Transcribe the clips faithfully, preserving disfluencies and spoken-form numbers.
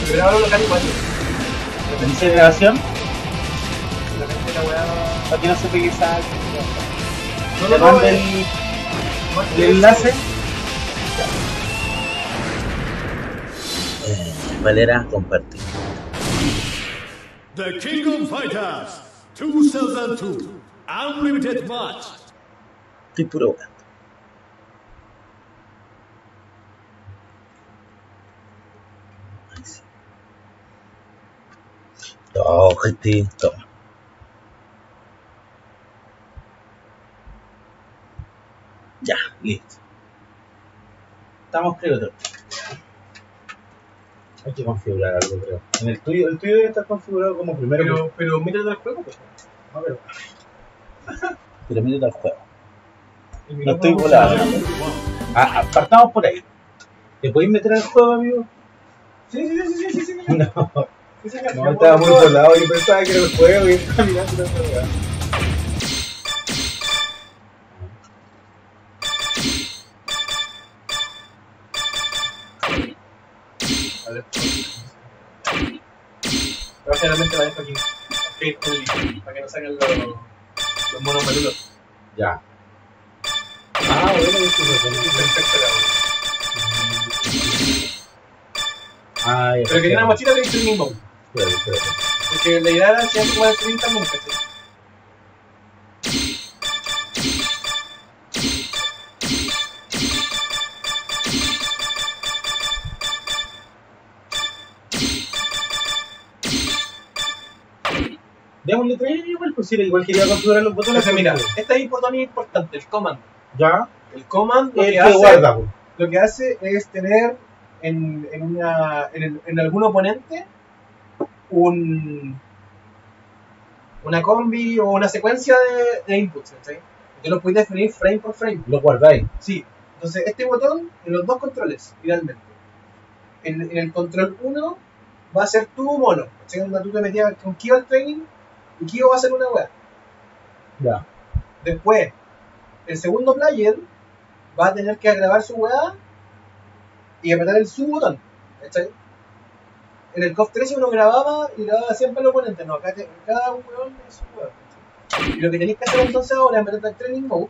Grabado local igual. ¿Dice grabación? De repente la weá. Para que no se pegue esa. No, Le no, no, mando eh. el, el enlace. Eh, Valera, compartir. The King of Fighters two thousand two Unlimited Match. Estoy puro weón. Todo, gente, todo. Ya, listo. Estamos, creo, otro. Hay que configurar algo, creo. En el tuyo, el tuyo debe estar configurado como primero. Pero, pero métete al juego, pues. No, pero. Pero mírate al juego. El No estoy micrófono volado. funciona. Ah, ah, partamos por ahí. ¿Te podéis meter al juego, amigo? Sí, sí, sí, sí, sí, sí. No. Sí, sí, No, estaba muy volado. Yo pensaba que era el juego y estaba mirando otra weá. A ver. Pero generalmente la dejo aquí. Fade only. Para que no salgan los, los monos malucos. Ya. Ah, bueno, eso es Perfecto, la weá. Ah, ya. Pero que tiene una mochila de training mode. Espérate, espérate. Porque la idea era siempre jugar training también, ¿cachai? Démosle tres igual, pues si era igual quería configurar los botones. Entonces, mira, este es un botón importante, el command. Ya. El command lo El que que hace, guarda, pues. lo que hace es tener en, en, una, en, el, en algún oponente un, una combi o una secuencia de, de inputs, ¿sí? Que lo puedes definir frame por frame. Lo guardáis. Sí, entonces este botón en los dos controles, finalmente. En, en el control uno va a ser tu mono, ¿sí? Donde tú te metías con Kyo al training y Kyo va a ser una wea. Ya. Después, el segundo player va a tener que grabar su weá y apretar el sub botón. ¿Cachai? En el C O F trece uno grababa y grababa siempre al oponente. No, acá te, cada weón es su weón. ¿Cachai? Y lo que tenéis que hacer entonces ahora es apretar el training mode.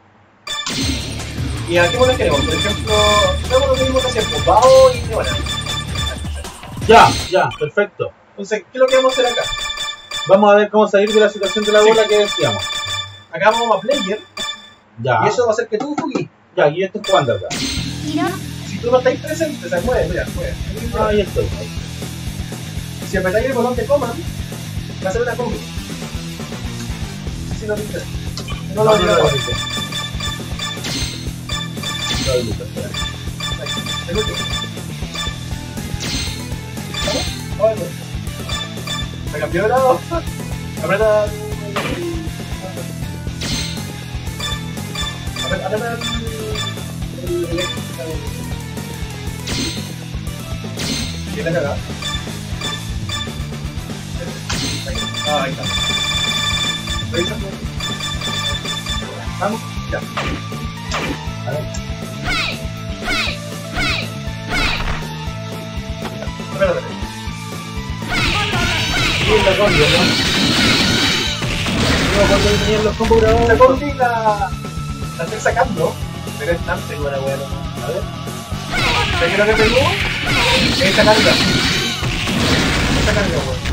¿Y a qué mono queremos? Por ejemplo, hagamos lo mismo que hacemos, Bao y Leona. Ya, ya, perfecto. Entonces, ¿qué es lo que vamos a hacer acá? Vamos a ver cómo salir de la situación de la Sí. bola que decíamos. Acá vamos a player Ya. y eso va a hacer que tú juguís. Ya, aquí estoy jugando acá. Si tú no estáis presente, se mueve, mira, mueve. Ah, ahí estoy. Si apretáis el botón de command, va a ser una combi. Si no te interesa. No lo olvides. No, no, no. El último. ¿Vamos? Vamos. Me cambió de lado. Aprieta el... Aprieta aprieta el... el eléctrico. ¿Qué te caga? Ah, ahí está. ¿Revisa? Vamos, ya. A ver. Espérate. Y en la combi, ¿no? No, cuando tenían los combos grabados. La combi la... la estoy sacando, pero es tan segura, weón. A ver. ¿Sabes qué es lo que tengo? Esta carga. Esta carga, weón.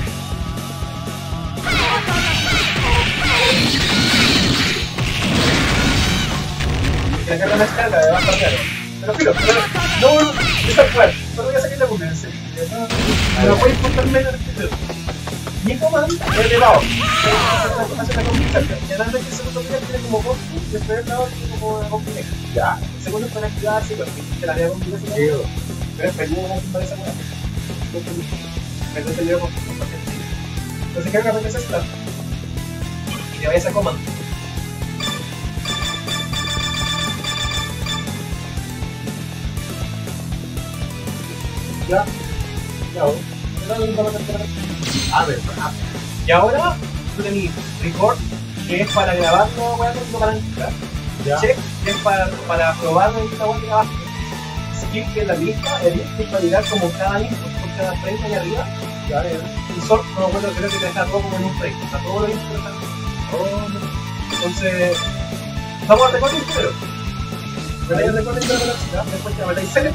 Si la carga no es carga, de baja claro. Pero filo, pero no, no, esa fue. Solo voy a sacar la combi, en serio. No, no puede importar menos el video. Mi command es elevado. Hace la combi carga. Generalmente el segundo player tiene como combi y el primer lado tiene como una combi negra. Ya. El segundo es para activarse, pero que la vea combi negra. Pero es peludo para esa weá. Entonces le digo, entonces carga porque es esta. Y te vayas a command. Ya, ya, voy. A ver, y ahora tú tenés record, que es para grabar la weá con tu palanca. Check, que es para, para probar la weá que grabaste. Skip, que es la lista, edit, que es validar como cada input, porque te da frame ahí arriba. Ya, ya. Y Sol, no me acuerdo, creo que te deja todo como en un frame. O sea, todo lo importante. Entonces, vamos a recordar primero. Apretáis recordar de la velocidad, después te apretáis select.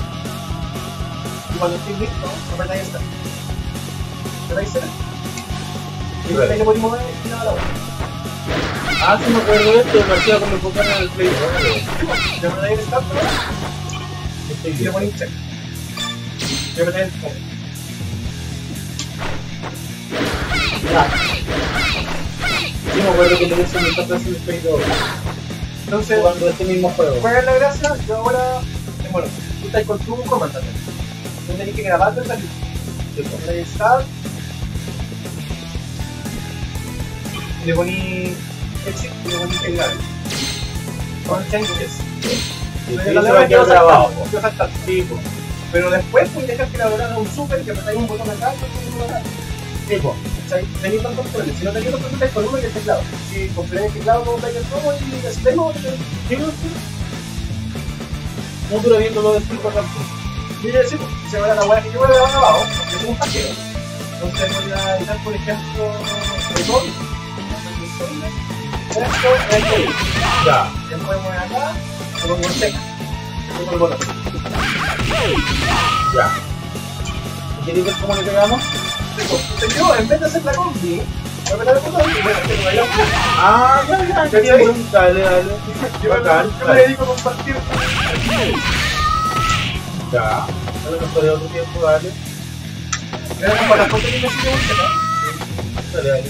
Y cuando estéis listo, apretáis esta. Apretáis select. Y Vale. ahí le podemos mover y nada a la hora. Ah, sí me acuerdo de esto, lo hacía cuando enfocaron en el Play. Le apretáis el start, Estoy y le bien. ponéis check. Y apretáis el select. Ya. Sí me acuerdo que tenés un start en el Play dos. Entonces, Jugando este mismo juego. ¿cuál es la gracia? Yo ahora, eh, bueno, tú estás con tu command también. Tú tenés que grabarlo en la lista. Le ponéis start. Y le poní exit y le poní que grabe. Con changes. Y Pero ahí la se verdad va a es que quedar va a grabado. saltar, va a saltar. Sí, po. Pero después puedes dejar que la verdad haga un super que apretáis un botón acá y un botón acá. Sí, po. O sea, tenéis dos controles. Si no tenéis dos controles con uno y el teclado. Si completáis el teclado, completáis el juego y así tengo. Sí, no, sí. No dura viendo lo del pico acá. Yo ya decimos, se va a la hueá que yo voy a grabar abajo, porque es un paquete. Entonces voy a editar, por ejemplo, el gol. Esto es el gol. Ya. Después voy acá, lo pongo en seca. Pongo el botón. Ya. ¿Quieres ver cómo le pegamos? Entonces yo, en vez de hacer la combi, voy a apretar el botón y voy a hacer la combi. Ah, ya, ya. ¿Cachai? Qué bueno. Dale, dale. Yo Bacán, me dale. dedico a compartir. Ya. A lo mejor de otro tiempo, dale. Era como las fotos que me siguen en seca. Dale, dale.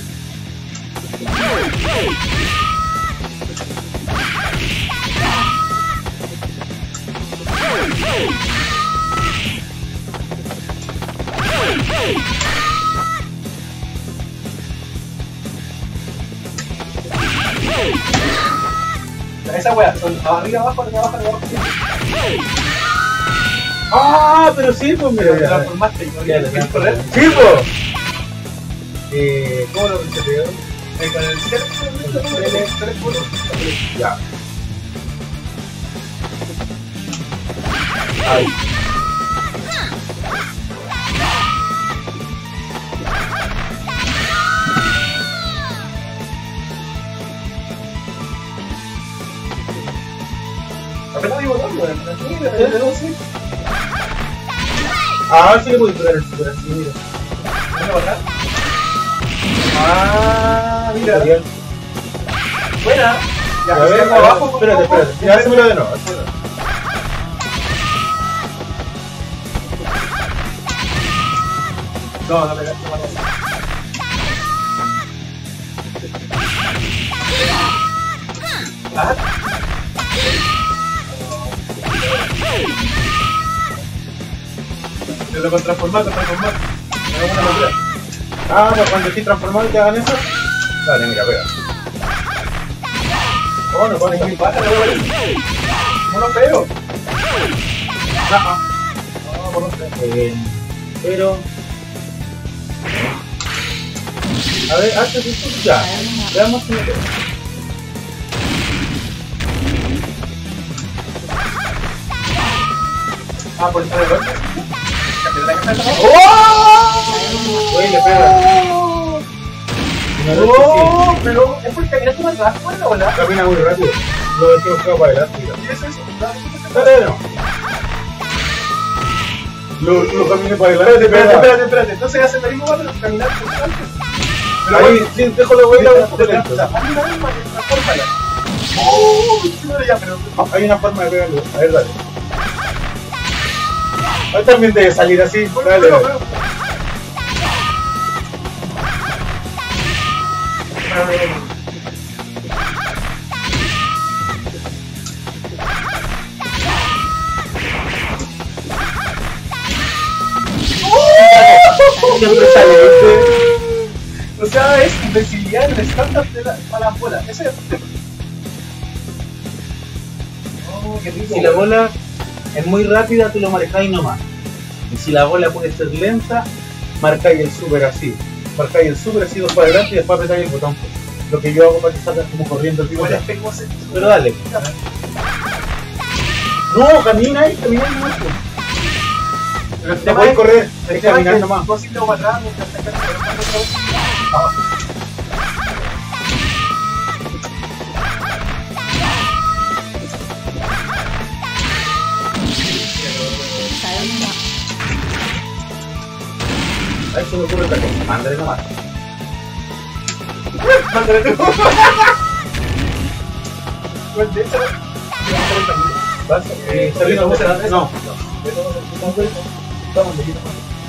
Esa weá, son arriba, abajo, arriba, abajo, arriba, abajo. Ah, pero sí, pues mira. Pero te ya. transformaste y no Ya, quieres ya. correr. Sí, pues. Eh, ¿cómo lo reseteo? Eh, Con el select, select, select botón. Ya. Ahí. Apretá mi botón, weón. Sí, le apretó, sí. Ah, sí le puedo pegar el super así, mira. Mira para atrás. Ah, mira. Tutorial. Buena. Ya, A ver, si a hago ver, abajo, con espérate, poco, espérate. Ya, hacémelo de nuevo. hacémelo de nuevo. No, no pegaste la mano. Ah. Te lo con transformar, con transformar. Me hago una locura. Ah, pues cuando estoy transformado y te hagan eso. Dale, mira, pega. Oh, no pone Mi que. pata, weón. No lo pego. Ah, No, por lo menos. eh, pero. A ver, hazte esto ya. Veamos si me pega. Ah, por estar de golpe. Cambiar la caja de trabajo. Oye, le pega. No, no, ¡Oh! Pero es porque caminas más rápido, ¿no? ¿Verdad? sí. Camina muy rápido. Lo dejé buscado para adelante. mira. ¿Qué es eso? Dale, no. Lo, lo caminé para Espérate, adelante, espérate, pega. espérate, espérate. Entonces hace la misma pero caminar por delante. Pero Ahí, bueno, sí, déjalo de vuelta un poco o sea, lento. hazme la misma, transfórmala. ¡Oh! Sí, no, ya, pero... Hay una forma de pegarlo. A ver, dale. Ahí también debe salir así. Dale, Pero, dale. pero... Siempre sale este. O sea, es invencibilidad en el estándar de la, para las bolas. Ese es el tema. Oh, qué rico. Si la bola es muy rápida, tú lo manejáis nomás. Y si la bola puede ser lenta, marcáis el super así. Marcáis el super así dos para adelante y después apretáis el botón. Lo que yo hago para que salga como corriendo el tipo. Igual es pegoso. Pero dale. No, camina ahí, camina ahí mucho. Pero el No tema puedes es correr, el hay que tema es caminar que nomás. vos si te vas atrás, mientras te quedas atrás. A eso me ocurre otra cosa, mándale nomás. Mándale tú. Pues de hecho, ¿Vas? Eh, Sí, ¿Sabrina, vamos vos a estás? hacer No. vamos, leído.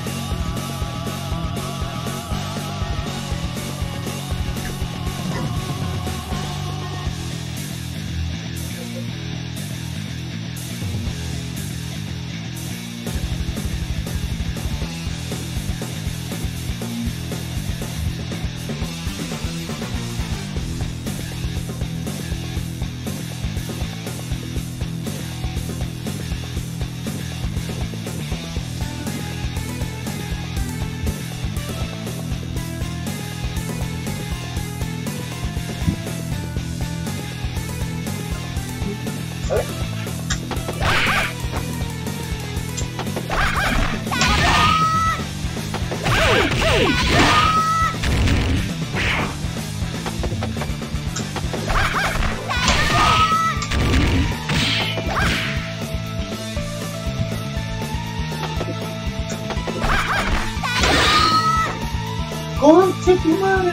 ¡Concha tu madre!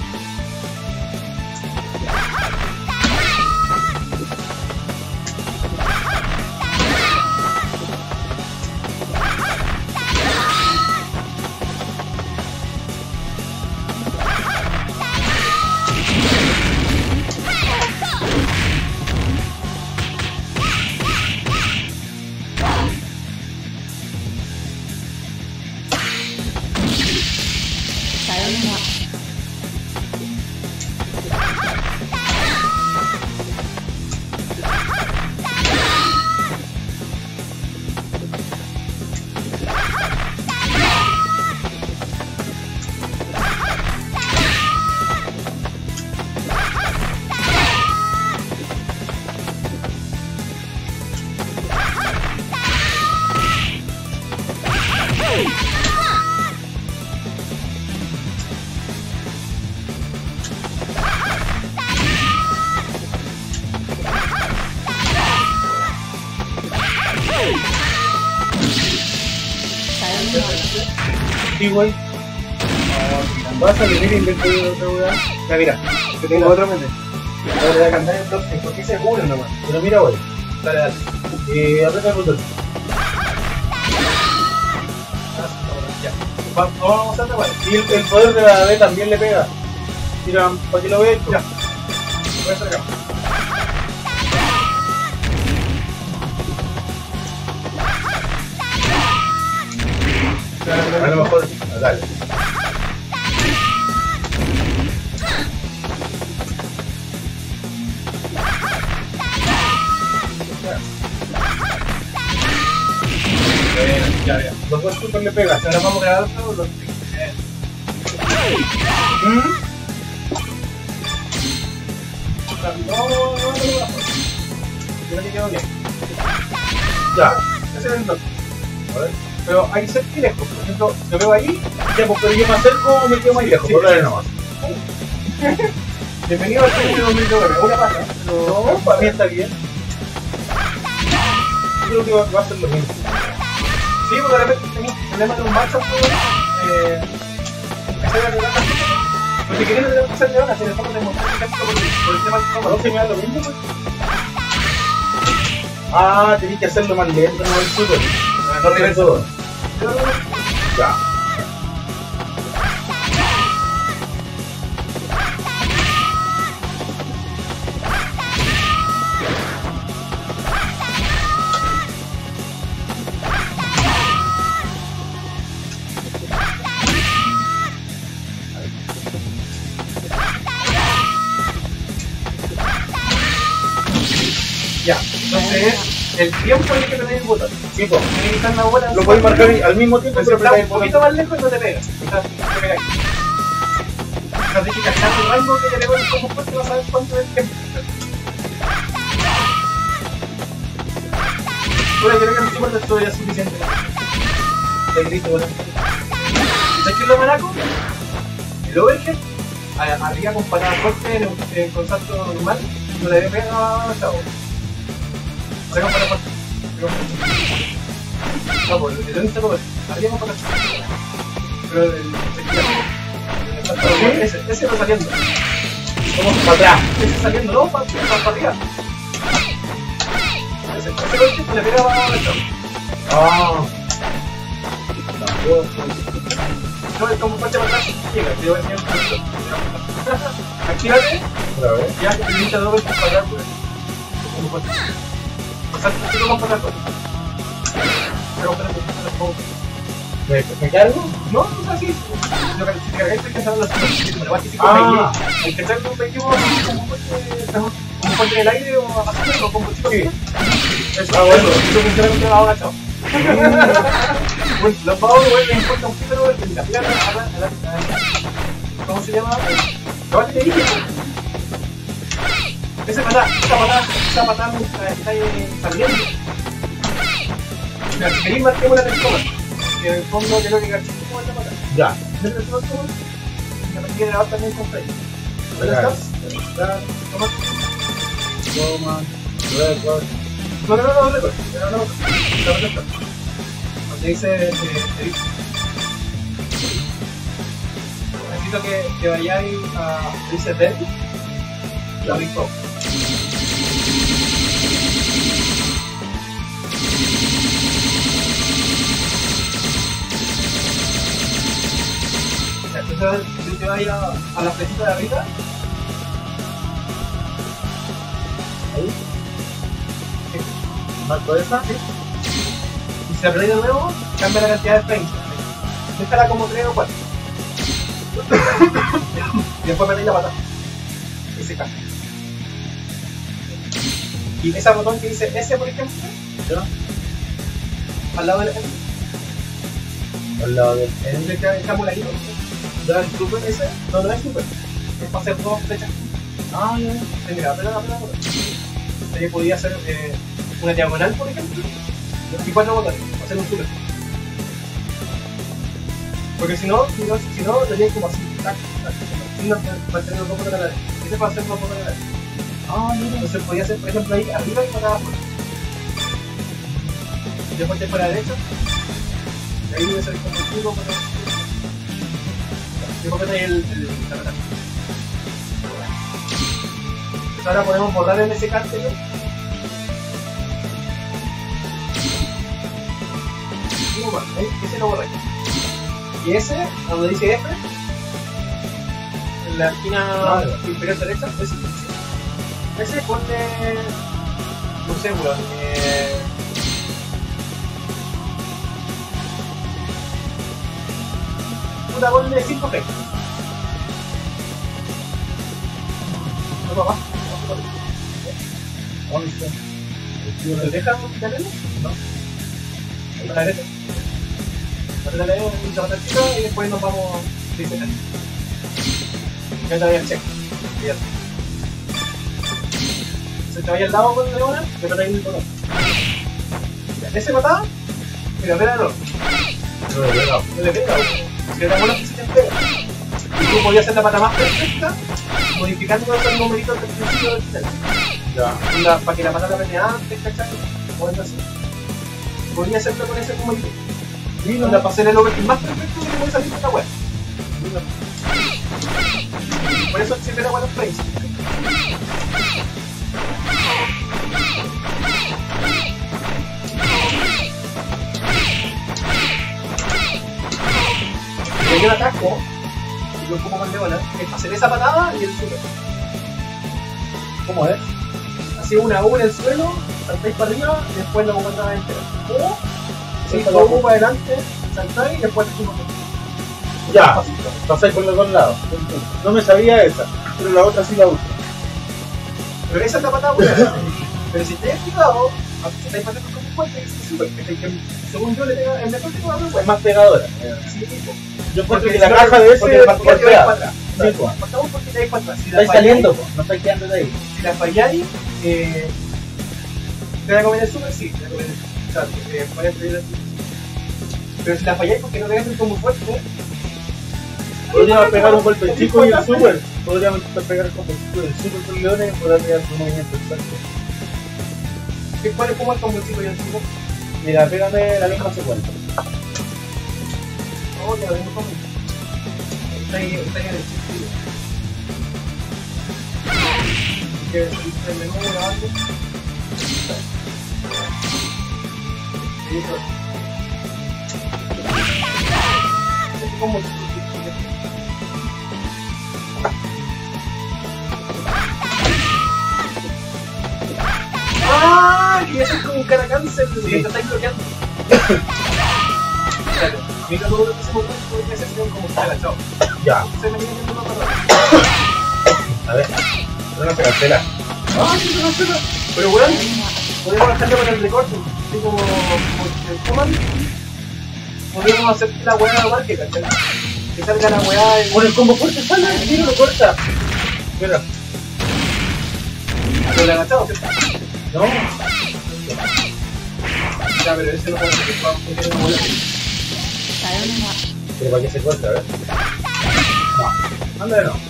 Sí, güey. Vas a venir y inventar otra weá. Ya mira, te tengo otro mente. Ahora le voy a cantar el top seis, porque se cubren nomás. Pero mira, güey. Dale, dale. Eh, aprieta el botón. Ya. Va- Vamos a hacer igual. Y el, el poder de la B también le pega. Mira, para que lo veáis. Ya. Voy a hacer acá. A lo mejor. Dale. Bueno, ya, ya. Los dos super le pegas. Ahora vamos a grabar todos los tres. ¿Mm? No, no, no, no, no. Creo que quedó bien. Ya. Ese es el top. A ver. Pero hay que ser lejos. Por ejemplo, yo veo ahí. Ya, pues, pero yo me acerco o me quedo más lejos. Sí. Por dale nomás. Bienvenido al premio dos mil nueve. Una pata. No, para mí está bien. Yo creo que va, va a ser lo mismo. Sí, porque de repente tenés problemas de un matchup, eh, empezar a regalar las cosas. Porque querían tener que hacer leonas, y en el fondo te mostré el ejemplo por, por el tema del ¿No cómodo. se me da lo mismo, pues? Ah, tenés que hacerlo más lento, no el super. No tienes todo. Ya. Ya, entonces el tiempo en el que tenés el botón. Sí, pues. Tienes que estar una bola. Lo podéis marcar al mismo tiempo, Pero pero está apretáis un el poquito botón. más lejos y no te pega. Está- te pega aquí. O sea, tienes que cachar el rango que te pegó y cómo fuerte vas a ver cuánto es el tiempo. Bueno, creo que el tiempo de esto ya es suficiente. te grito con el... ¿Sabes qué es lo maraco? El overhead, a- arriba con patada fuerte en, en, con salto normal, no le pega a chavo. O sea, con patada fuerte. No, pues el otro todo arriba con patada fuerte. Pero el... el salto normal, ese, ese va saliendo. Como para atrás. Ese saliendo, no, para pa, arriba. Ese, ese overhead le pega a chavo. Ah. No, es como parte para atrás, llega, te voy a enseñar un poquito. Actívate, Otra vez. ya te limita doble para atrás, pues. Como parte. O sea, te tomas para atrás, pues. Pero para atrás, ¿Me, ¿Me cargo? no, no es así. Lo que si te cargáis, te alcanzar las cosas. Me lo vas a decir Ah. con pegué. El que trae con pegué, como un fuerte en el aire o así, o como chico. Sí. Eso, Ah, bueno. eso, eso funciona con la agachado. Bueno, los pavos, güey, les importa un pípero en la pierna, a la, a la, a la, ¿cómo se llama? No, te dije. Esa patada, esa patada, esa patada me está ahí saliendo. Mira, si queréis marquemos la tectoma, que en el fondo creo que cachito como esta patada. Ya. ¿Ves la tectoma? Y la partida de grabar también con Frey. ¿Dónde Ya. estás? Está, toma. Toma. Record. No, no, no, no, no, no, no, no, no, no, no. Donde dice eh, edit. Necesito que, que vayáis a dice Dead. La rico. Entonces, si te vas a, a la flechita de arriba, Ahí. Marco esa. y si la apretáis de nuevo, cambia la cantidad de frames. Déjala como tres o cuatro. Y después metéis la patada. Y se cambia. Y ese botón que dice S, por ejemplo, Ya. al lado del Al lado del en el que estamos ahí, ¿no? El super ese, no, no es super. Es para hacer dos flechas. Ah, ya. Sí, mira, aprieta, aprieta, aprieta. Ahí podía hacer eh, una diagonal, por ejemplo, y cuatro botones, para hacer un super. Porque si no, si no, si no, lo harías como así, tac, tac, sin mantener los dos botones a la vez. Ese es para hacer dos botones a la vez. Ah, mira. Entonces podía hacer, por ejemplo, ahí arriba y para abajo. Y después te para la derecha, y ahí debe ser como el cubo, pero... Y después tenéis el, el, la patada. Entonces ahora podemos borrar el S K anterior. Uno más, ¿eh? Ese lo borráis. Y ese, donde dice F, en la esquina inferior derecha, ese, ese ponle, no sé, weón, eh... puta, ponle cinco G. No, papá. once. ¿Te dejan tenerlo? No. A la derecha. A la derecha, un zapatito y después nos vamos a diseñar. Ya te voy al check. Y ya. Se te vaya al lado con la leona, te apretáis el botón. Mira, ese patada, mira, pégalo. No lo he pegado. No le pega, si le damos la física entera. Y tú podías hacer la pata más perfecta, modificando esos numeritos del principio del sistema. Ya. Onda, para que la pata la pene antes, ¿cachai? O algo así. Podría hacerlo con ese numerito. Y onda, para hacer el overkill más perfecto que puede salir de esta web. Por eso siempre era bueno frames. Y yo lo ataco, y lo ocupo con leona, es hacer esa patada y el super. ¿Cómo es? Así una U en el suelo, saltáis para arriba y después la patada entera. O, si Esa lo la- U para adelante, saltáis y después te sumo. Ya. Pasáis por los dos lados. No me sabía esa, pero la otra sí la uso. Pero esa es la patada buena. Pero si te has fijado, si estáis pasando con un fuerte, es súper, que, que según yo le pega, el mejor que va a dar Es más pegadora. Sí, tipo. Yo encuentro Porque que la si no, caja de ese porque es partida te vais golpeada. para atrás. Sí, pues. Partamos porque te vais para atrás. Si la Estáis falláis- saliendo, pues. No estáis quedando de ahí. Si la falláis, eh, te va a comer el super, sí, te va a comer el super. Claro, porque puedes pedir el super. Pero si la falláis porque no te haces como fuerte, ¿eh? Podríamos pegar un golpe chico y el super. Podríamos intentar pegar el golpe chico y el super con leones y poder pegar su movimiento exacto. ¿Qué- ¿Cuál es como el combo chico y el chico? Mira, pégame la misma secuencia. No, ya vengo como. Está ahí, está ahí en el chico. Que se dice el menú grabando. Listo. Es como chico. ¡Ah! Que eso es como un cara cáncer, Sí. que te estáis bloqueando. Claro, mira todo lo que se mueve, todo lo que se mueve como está agachado. Ya, Se me viene viendo una parada. a ver. Una pegastela. ¡Ah, sí, se me hace! Pero weón, podemos bajarlo con el recorte. Así como, como el command. Podríamos hacer que la weá no marque, ¿cachai? Que salga la weá en... Con el combo fuerte sale, el tiro lo corta. Mira, con el agachado, ¿cierto? no. Ya, pero ese no puede ser, vamos a poner una weá. Pero para que se corta, a ver. No, anda de no.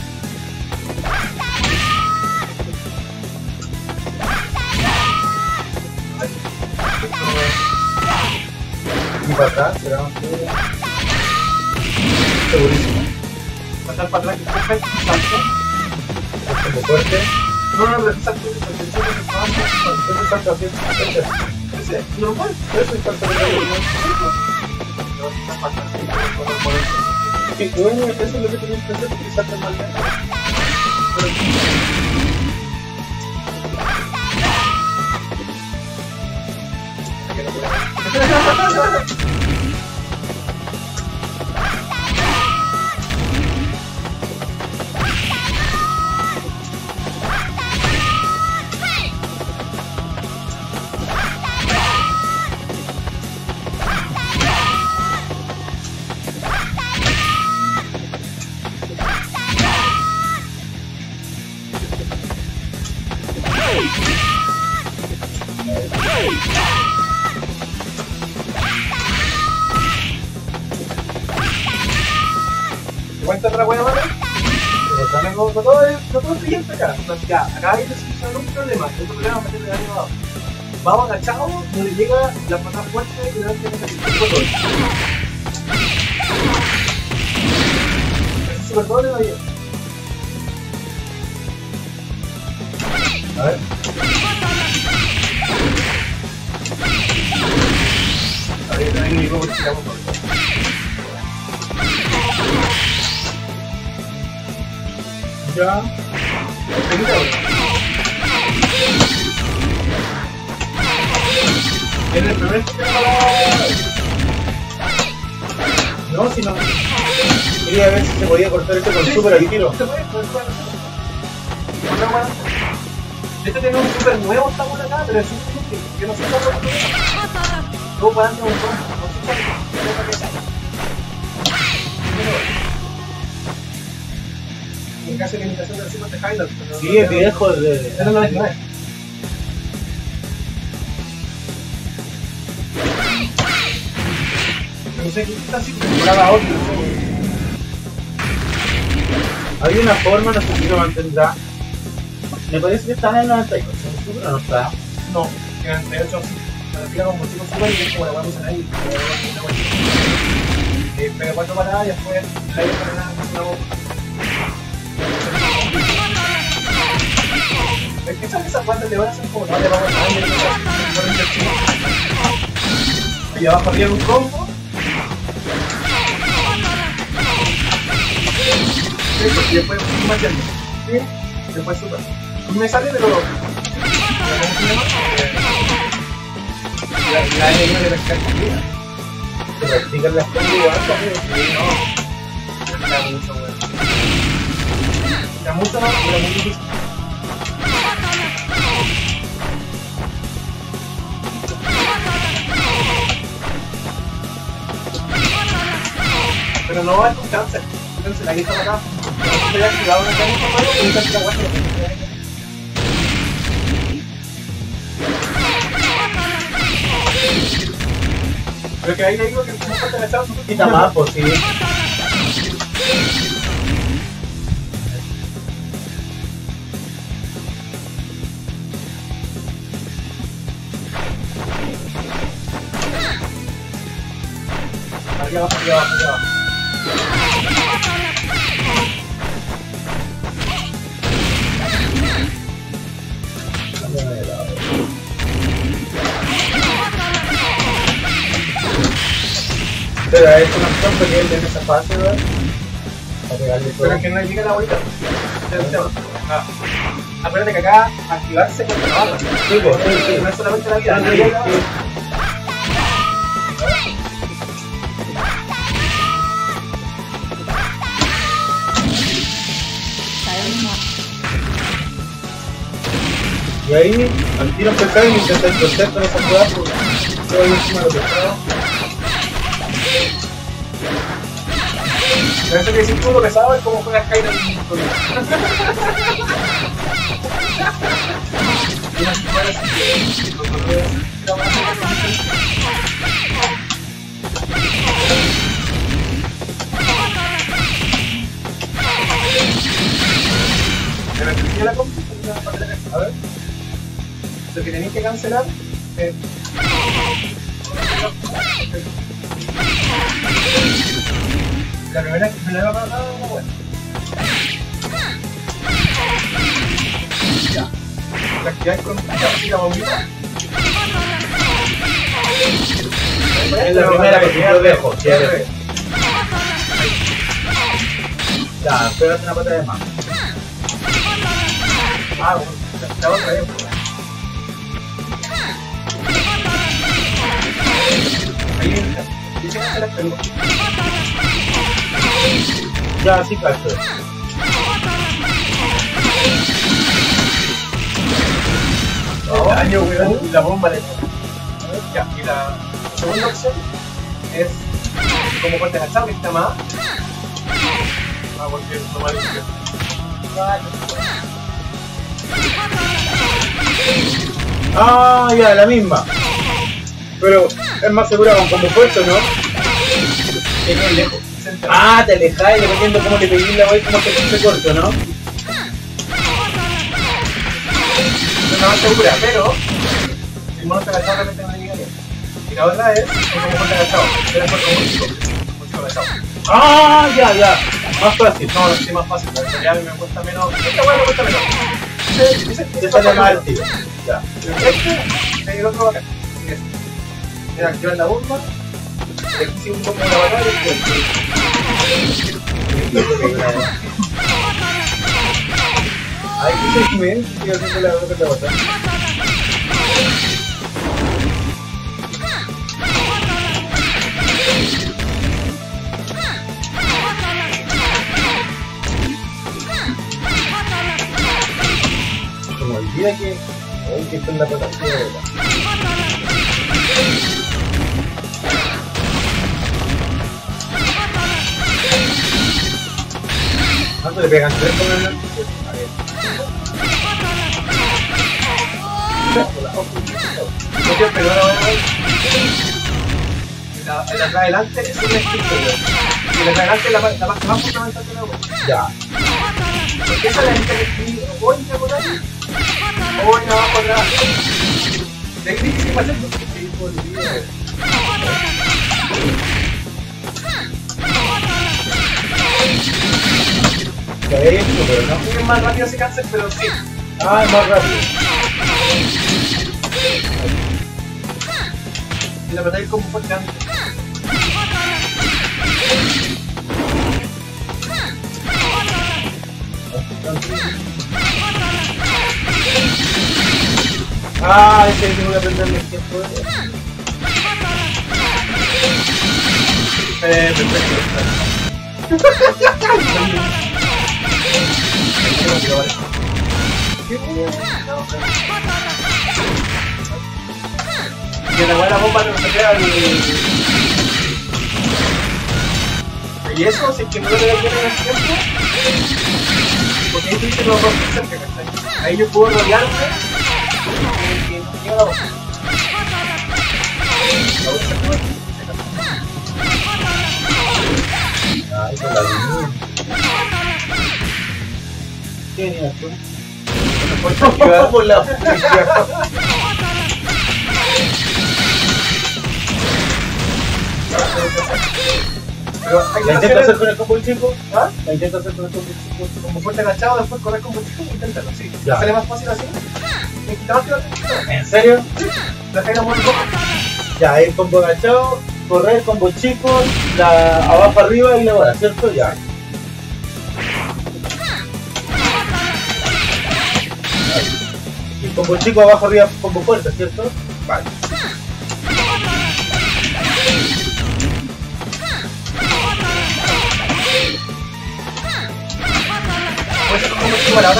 Y para atrás, pero segurísimo. Pasar para atrás, que coja y salto. El combo fuerte. No, no, pero salto, salto, salto, salto. Ese salto así. Ese. Ese, normal. Ese salto de No, está pasando, no, no, por eso. que bueno, eso es lo que tenías que hacer porque saltas mal lento. ¿Te cuenta otra weá más? Pero también no todo es no todo es brillante acá. Entonces, ya, acá hay que solucionar un problema. El otro problema es meterle daño abajo. Vamos agachados, no le llega la patada fuerte y le dan que meter el super doble. Ese super doble no llega. A ver. A ver, también mi juego tiramos por todo. Ya. En el primer No, si no. Quería ver si se podía cortar esto con super al tiro. Se puede, se puede. Otra weá. Este tiene un super nuevo, está por acá, pero es un super que no se está por acá. Luego para darle un combo, no se sabe, no sé para qué sale. En caso de limitación del super de Highland, pero Sí, es viejo de. Era noventa y nueve. No sé qué está así, pero cada otro. Hay una forma, no sé si lo mantendrá. Me parece que está en el noventa y ocho, pero no está. No, en el noventa y ocho sí. Me refiero como chico super y es como la vamos a ahí. Eh, pega cuatro paradas y después la idea para nada, una bomba. Es que esas esas bandas de horas son como no le vamos a nada y no se y abajo arriba un combo. Y después un machete. ¿Sí? Después super. Y me sale, pero. ¿Cómo se llama? La, la N de pescar comida. Se practican las cosas igual también. Sí, no. Da mucho, weón. Da mucho, no, pero muy difícil. Pero no va a cáncer. Entonces la que está acá. No se haya activado una canica para que no se la guarde. Pero que ahí le digo que como fuerte agachado, tú Quita más, pues sí. Arriba, abajo, arriba, abajo, arriba, abajo. Pero es una opción porque él en esa fase, ¿verdad? Para pegarle todo. Pero es que no le llega la bolita. Ese es el tema. Ah. Acuérdate que acá activarse con la barra. Sí, pues, sí, sí. No es solamente la vida. Sí, no sí, llega- sí. Y ahí, al tiro empezar y intentar el concepto de esa jugada, porque se va a ir encima de lo pesado. Pero eso que decís tú lo pesado es como juegas Skyrim con él. Y así fuera así, los colores, la base de la tercera la compu, una parte de la- a ver. Lo que tenéis que cancelar es. La primera que me la va a dar una buena. Ya. La actividad con la bombita. Es la primera que yo dejo, Ya, ¿sí? Ya, pégate una pata de más. Ah, bueno, la otra vez. Ahí entra. Dice que se la tengo. Ya, sí, cacho. No, daño, weón. La bomba le. Ya, y la segunda opción es como fuerte agachado, que está más. Ah, porque es normal. Ah, ya, la misma. Pero es más segura con combo fuerte, ¿no? Es muy lejos. Central. Ah, te alejáis dependiendo cómo le peguís la wey, como que se corto, ¿no? Es una más segura, pero el mono está agachado realmente no le llegaría. Y la otra es como fuerte agachado. Era por como chico. Como chico agachado. Ah, ya, ya. Más fácil. No, no, sí, más fácil. La realidad me cuesta menos. Esta weá me cuesta menos. Ese- ese- Te ese sale pasa más menos. al tiro. Ya. Este y el otro acá. Así que mira, activar la bomba. Y aquí sí un poco de la batalla y después. Ay, ¿qué se me? Estoy haciendo la boca de botar. Se me olvida que. Ay, que está en la plataforma de boca. ¿Cuánto le pegan tres con el? A ver. No quiero pegar ahora. La, la de adelante es un estricto, weón. Y la de adelante es la, más- la más, más fundamental de la web. Ya. Porque esa es la gente que escribe o en diagonal o en abajo atrás. De ahí dice que pasa Ya había hecho, pero no. es más rápido ese cáncer, pero sí. Ah, es más rápido. Y la batalla es como fuerte antes. Ah, ese es que voy a aprender el tiempo de. Eh, perfecto. Y la buena bomba no se queda el... Y eso, si es que no le da bien en el tiempo, porque ahí tuviste los dos cerca, ¿cachai? Ahí yo puedo rodearme y que no llega la bomba. La voy a hacer de nuevo. ¿Qué venías tú? Por la Pero hay que ¿La intento hacer hacer con el combo chico? ¿Ah? ¿La intento hacer con el combo chico? como fuerte agachado, después correr como chico, inténtalo, sí. Ya. ¿Sale más fácil así? ¿Y quita más que la ¿En serio? La caída muy roja. Ya, el combo agachado, correr, combo chico, la abajo arriba y la bola, ¿cierto? Ya. Y el combo chico abajo arriba, combo fuerte, ¿cierto? Vale. Pues es como chico para ahora.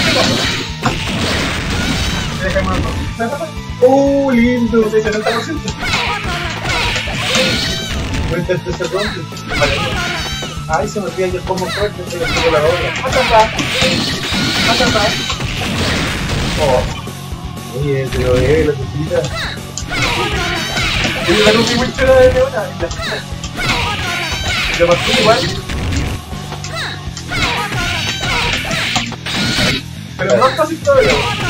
¿Te dejamos los dos? ¡Uh, lindo! ¿Sí, setenta por ciento? Voy a intentar ese rompe. Ay, se me olvida que el combo fuerte, se le pongo la otra. Más atrás. Más atrás. Oh. Oye, pero eh, la cosita. Y la luz muy chula de Leona. Lo partí igual. Pero más fácil todavía.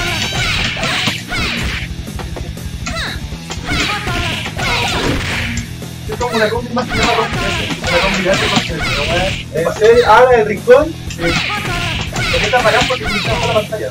Es como una combi más que una combi. Una combi de arte porque ¿En serio? ¿Ah, la del rincón? ¿por qué está para acá? Porque me está por la pantalla.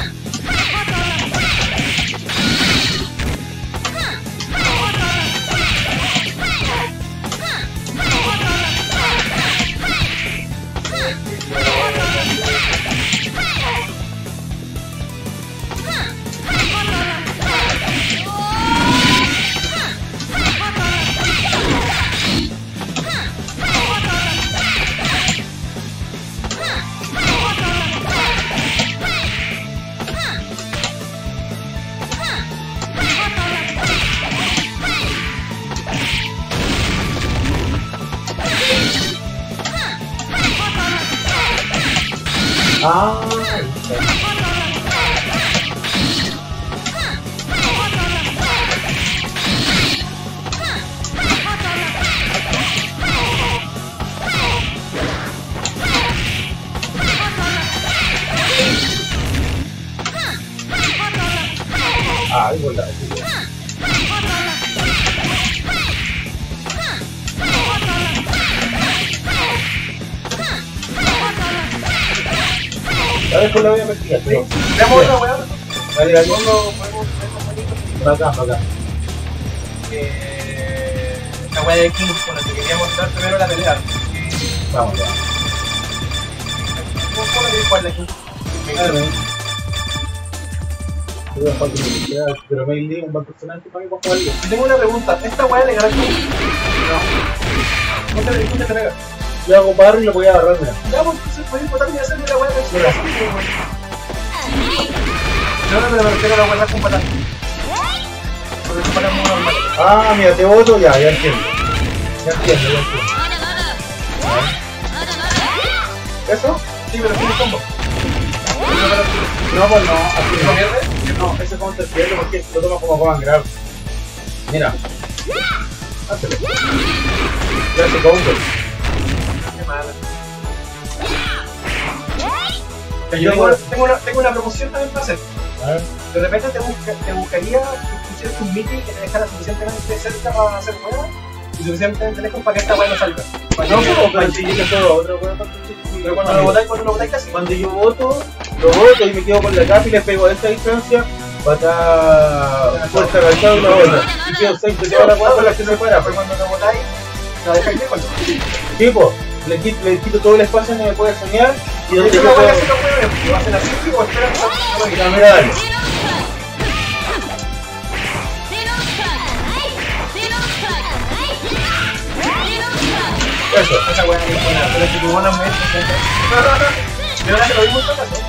Ah, ah, es verdad. A ver, pues la voy a investigar. pero- Veamos otra weá. Dale, dale. Pongo, podemos ver un bonito. Bacán, bacán. Eh, la weá de King, con la que quería mostrar primero la pelea. Vamos, ya. ¿Cómo cómo le dijo a la King? Claro. Te voy a dejar que me quede, pero Mei Lee es un buen personaje para mí para jugarlo. Yo tengo una pregunta. ¿Esta weá le gana a King? No. ¿Cómo te, cómo te pega? Yo hago barro y lo voy a agarrar, mira. Ya, pues entonces podéis botar y hacerme la weá de Mira. No, no, pero me refiero a la weá con patar. Porque con patar muy normal. Ah, mira, te voto ya, ya entiendo. Ya entiendo, ya entiendo. ¿Eso? Sí, pero tiene combo. No, pues no, así ¿No no. pierde? No, ese counter pierde porque lo toma como Command Grab. Mira. Hazle. Ya se counter. Qué mala. Yo Yo tengo, igual. tengo, una, tengo una promoción también para hacer. A ver. De repente te, busca, te buscaría que pusieras un meeting que te dejara suficientemente cerca para hacer juegos y suficientemente lejos para que esta weá no salga. Para No, que- pero pero si yo le juego a otra wea, pero cuando lo botáis, cuando lo botáis casi. Cuando yo voto, lo voto y me quedo con la capa y le pego a esta distancia, para fuerza agachado y la otra. Y quedo seis de toda la cuatro la que se fuera. Pero cuando lo botáis, la dejáis lejos. Tipo, le quito, le quito todo el espacio donde me puede soñar y Y donde eso yo lo voy puedo. a hacer los jueves, va a ser así o espera que no lo Ya, mira, dale. Eso. esa weá es buena, pero si tu buena me yo no hace lo mismo en todo caso.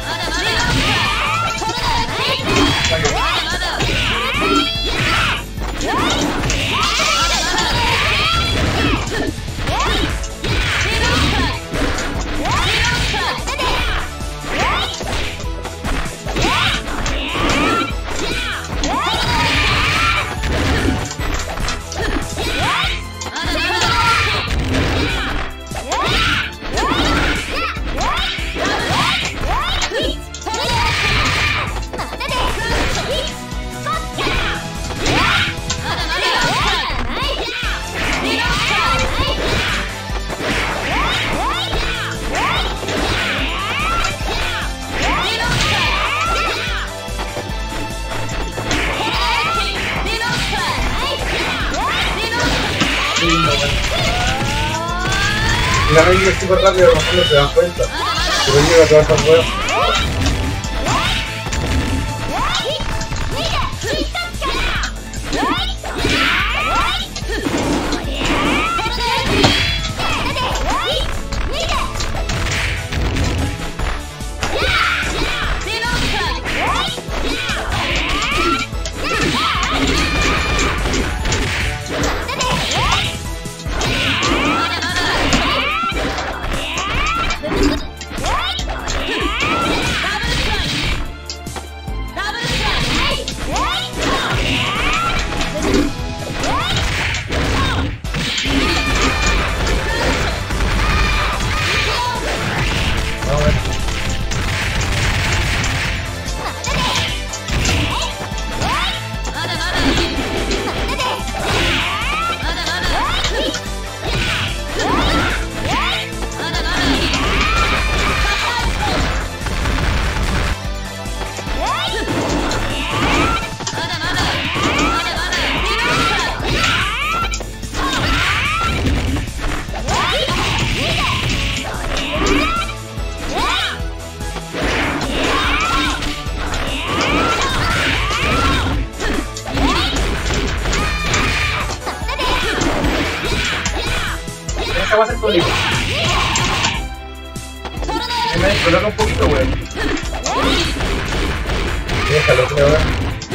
Y la Megi es súper rápida, como no se dan cuenta. Pero llega toda esa hueá. Esa va a ser tu libro. Me descoloca un poquito, weón. Déjalo, creo, ahora.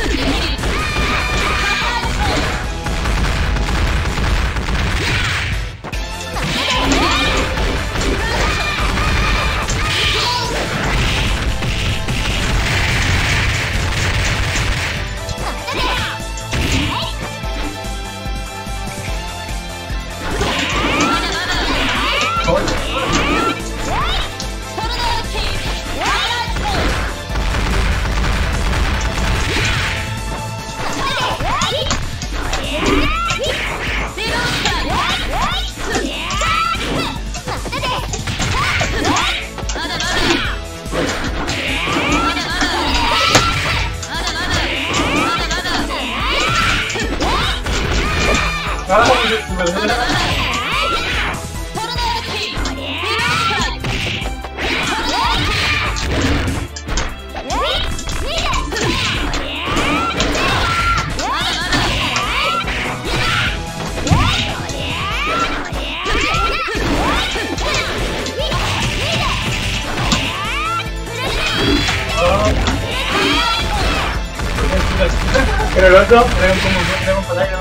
Ah, se me olvidó la cara. Pero el otro, Traigo como traigo un pantalla.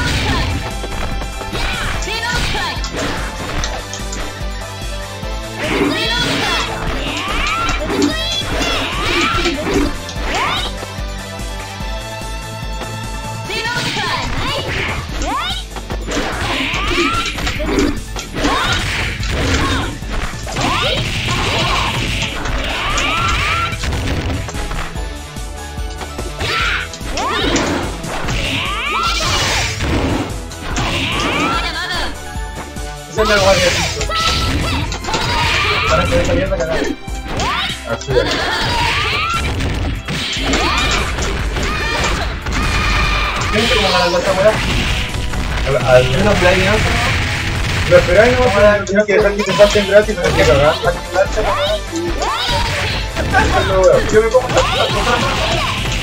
Esa es la guardia. Para que esa mierda cagada. así es. ¿Viste cómo ganan esta weá? Al, al, Es una playa, ¿no? lo esperáis, no, pero tienes que dejar que te pasen gratis, tienes que cagar. Activarse la weá. Eso lo veo. Yo me como las cosas.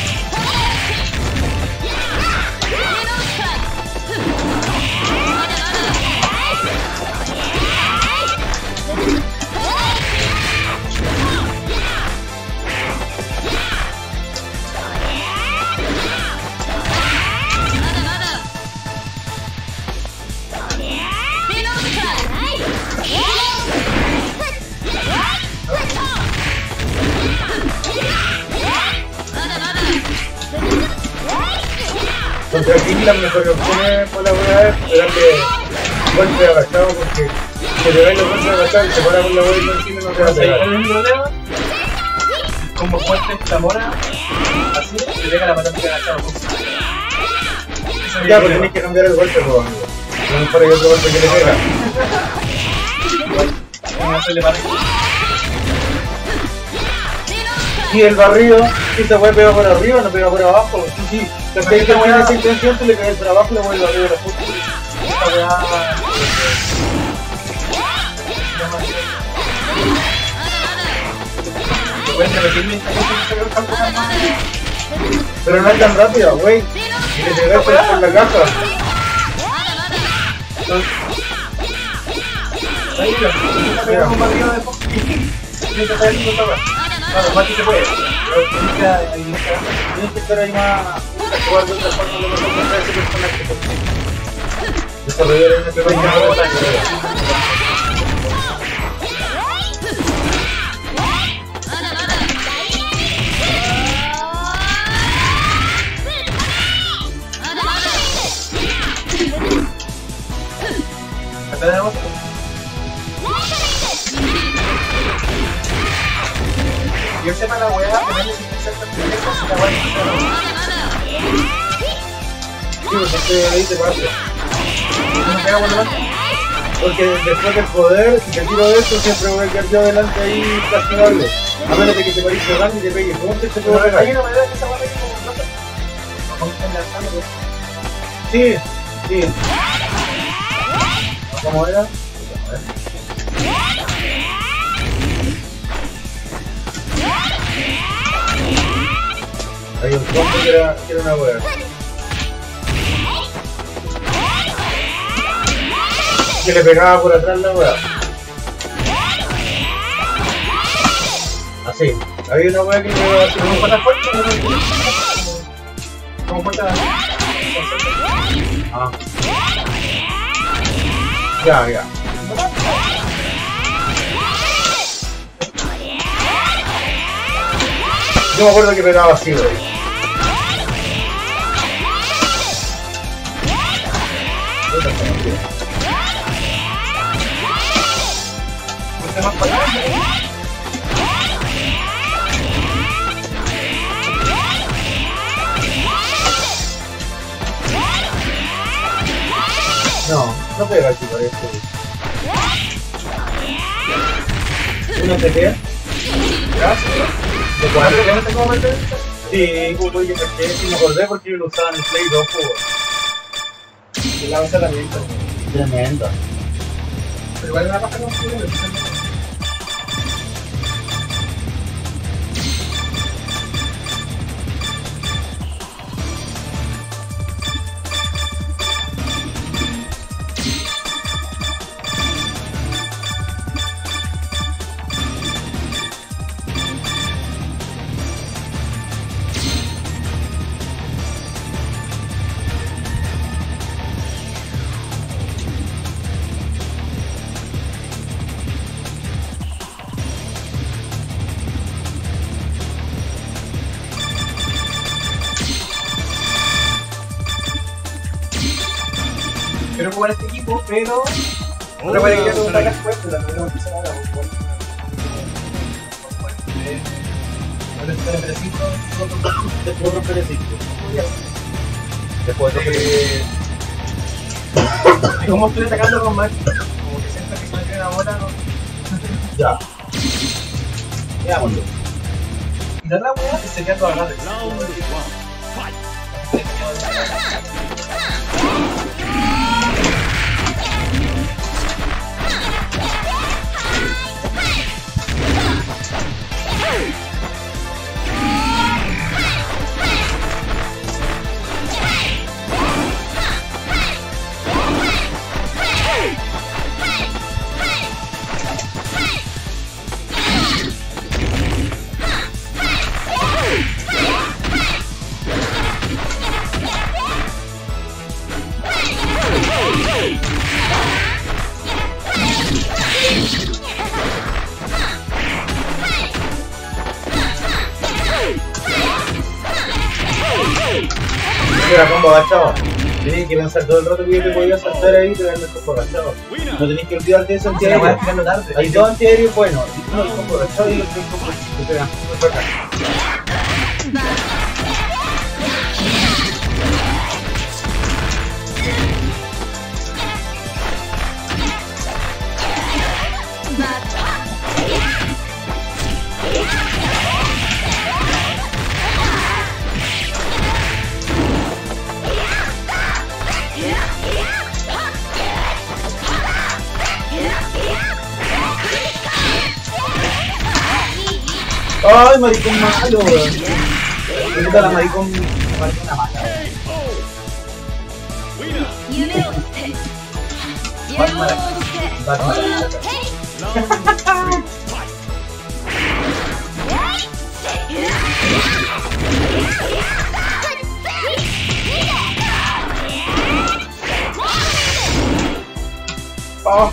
Contra aquí las mejores opciones por la buena vez es darle golpe agachado porque si te ven los golpes agachados y te paras con la bola y no encima no te va a ¿Cuál pegar. es mi problema? Como fuerte esta mora, así, le pega la patata agachada. Ya, pues tenés que cambiar el golpe, pues, amigo. A lo mejor hay otro golpe que le pega. No se le para. Y el barrido, si se puede pegar por arriba, no pega por abajo. Sí, sí. Los que tienen esa intención, tú le pegas por abajo y le vuelves arriba de la puta. Esta weá. Pueden repetir mi instalación y sacar un campo más. Pero no es tan rápido, güey. Y le pegaste por la caja. Ahí, mira, está pegando un barrio de foco. Tiene que saber cómo toca. Claro, más que se puede. Pero tienes que ahí Tienes que estar ahí más. Jugar de otra forma de lo que no ese personaje. Desarrollar una pequeña acá tenemos. Yo sepa la weá, pero necesito hacer tan lejos y la weá no Sí, pues este ahí te pasa. me pega por delante. Porque después del poder, si te tiro de esto, siempre voy a quedar yo adelante ahí castigable. A menos de que te parís cerrando y te pegues. ¿Cómo te puedo Pero ahí pegar? no me da que esa weá me como un rato. Vamos a lanzando, pues. Sí, sí. ¿Cómo era? Hay un combo que era, que era una wea. Que le pegaba por atrás la wea. Así. Había una wea que le pegaba así. ¿Cómo fuerza fuerte? ¿Cómo fuerza? Ah. Ya, ya. Yo me acuerdo que pegaba así, wey. ¿Fuerza más para atrás? No, no pega aquí, parece. ¿Uno te queda? Gracias. ¿De ¿Cuánto cuánto? que no tengo que meter? Sí, pues yo caché, y me acordé porque yo lo usaba en el Play dos, pues. Y la usa la mitad. Tremendo. Pero igual una paja no sirve. Quiero jugar este equipo, pero no puede que yo no las puertas, la tengo que empezar ahora. Ahora está en cinco, Después romper el cinco. Después romper el eh, ¿cómo estoy atacando con Mac? Como que siento que se me queda ahora, ¿no? Ya. Veámoslo. Y la otra wea es sería todo agarre. Round one. Fight. Era combo agachado. Tenías que pensar todo el rato que te podías saltar ahí y te dan el combo agachado. No Winner. tenés que olvidarte de ese La wea antiaéreo. es tirando tarde. Hay dos antiaéreos buenos. Uno el combo agachado y el otro el combo chico. Te dan. Recuerda. Ay, maricón malo, weón. Me gusta la maricón, maricona mala. Batman. Batman. Oh.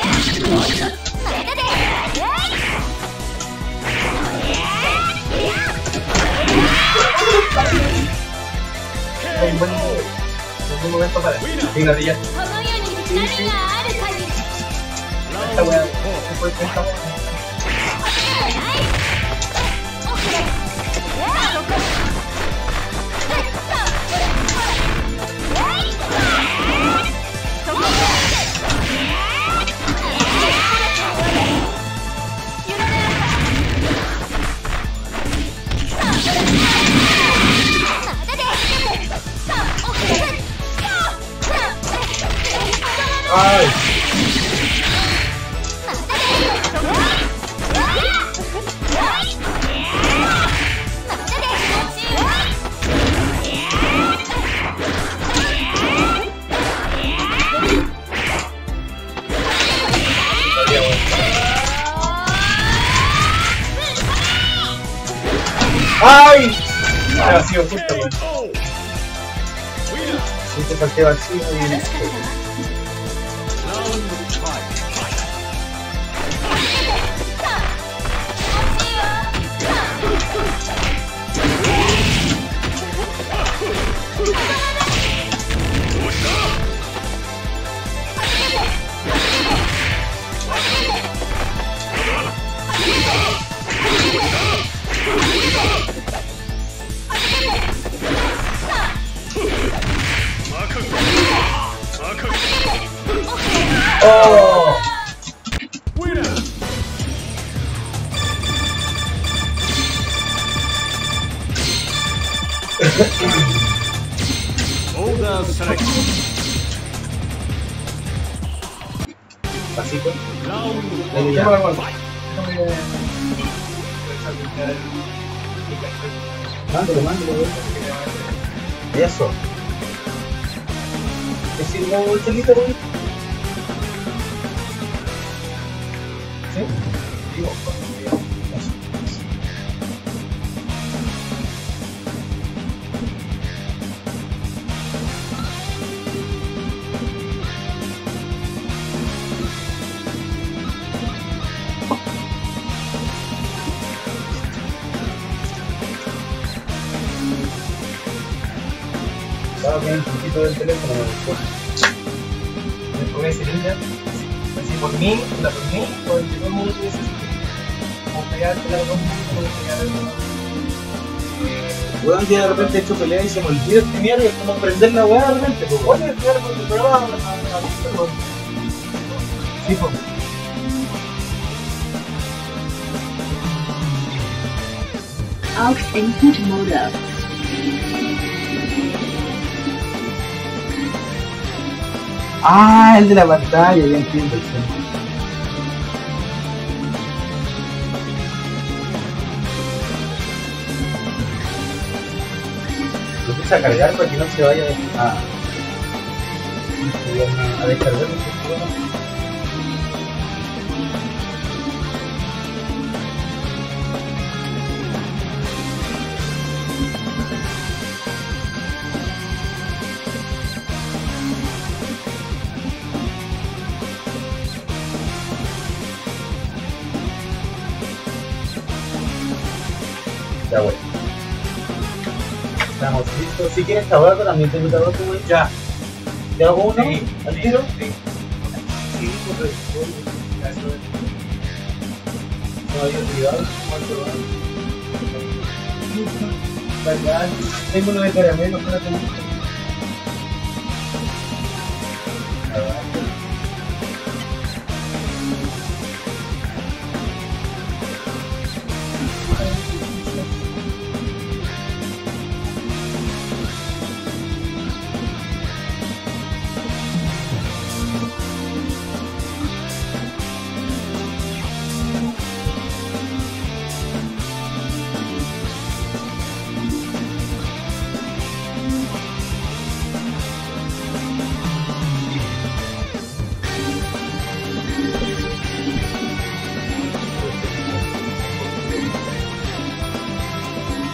Un buen, un buen momento para venga, ya. Esta wea, después de esta wea. Ay. ¡Ay! Ah, vacío, justo. Sí, te falté vacío y... Oh! Winner! Order selection. Pasito. Round Ahí one. ya. Mándalo, mándalo, güey. Eso. ¿Te sirvo el chelito, güey? ¿Sí? Digo, eso. Estaba bien un poquito del teléfono, Me pongo ese línea, así por mí, la por mí, por el que todo el mundo tuviese como pegarte la dos como pegar weón, que de repente he hecho pelea y se me olvida streamear y es como prender la weá de repente, pues voy a streamear con tu programa, perdón. Sí, pues. Aux input mode. Ah, el de la pantalla, ya entiendo el tema. Lo puse a cargar para que no se vaya a, a descargar. Ya, bueno. Estamos listos. Si quieres tabaco, también tengo tabaco, güey. Ya. ¿Te hago uno? Sí. ¿Al tiro? Sí. Sí, pues, ya eso es. No había olvidado. ¿Verdad? Tengo uno de caramelo, espérate.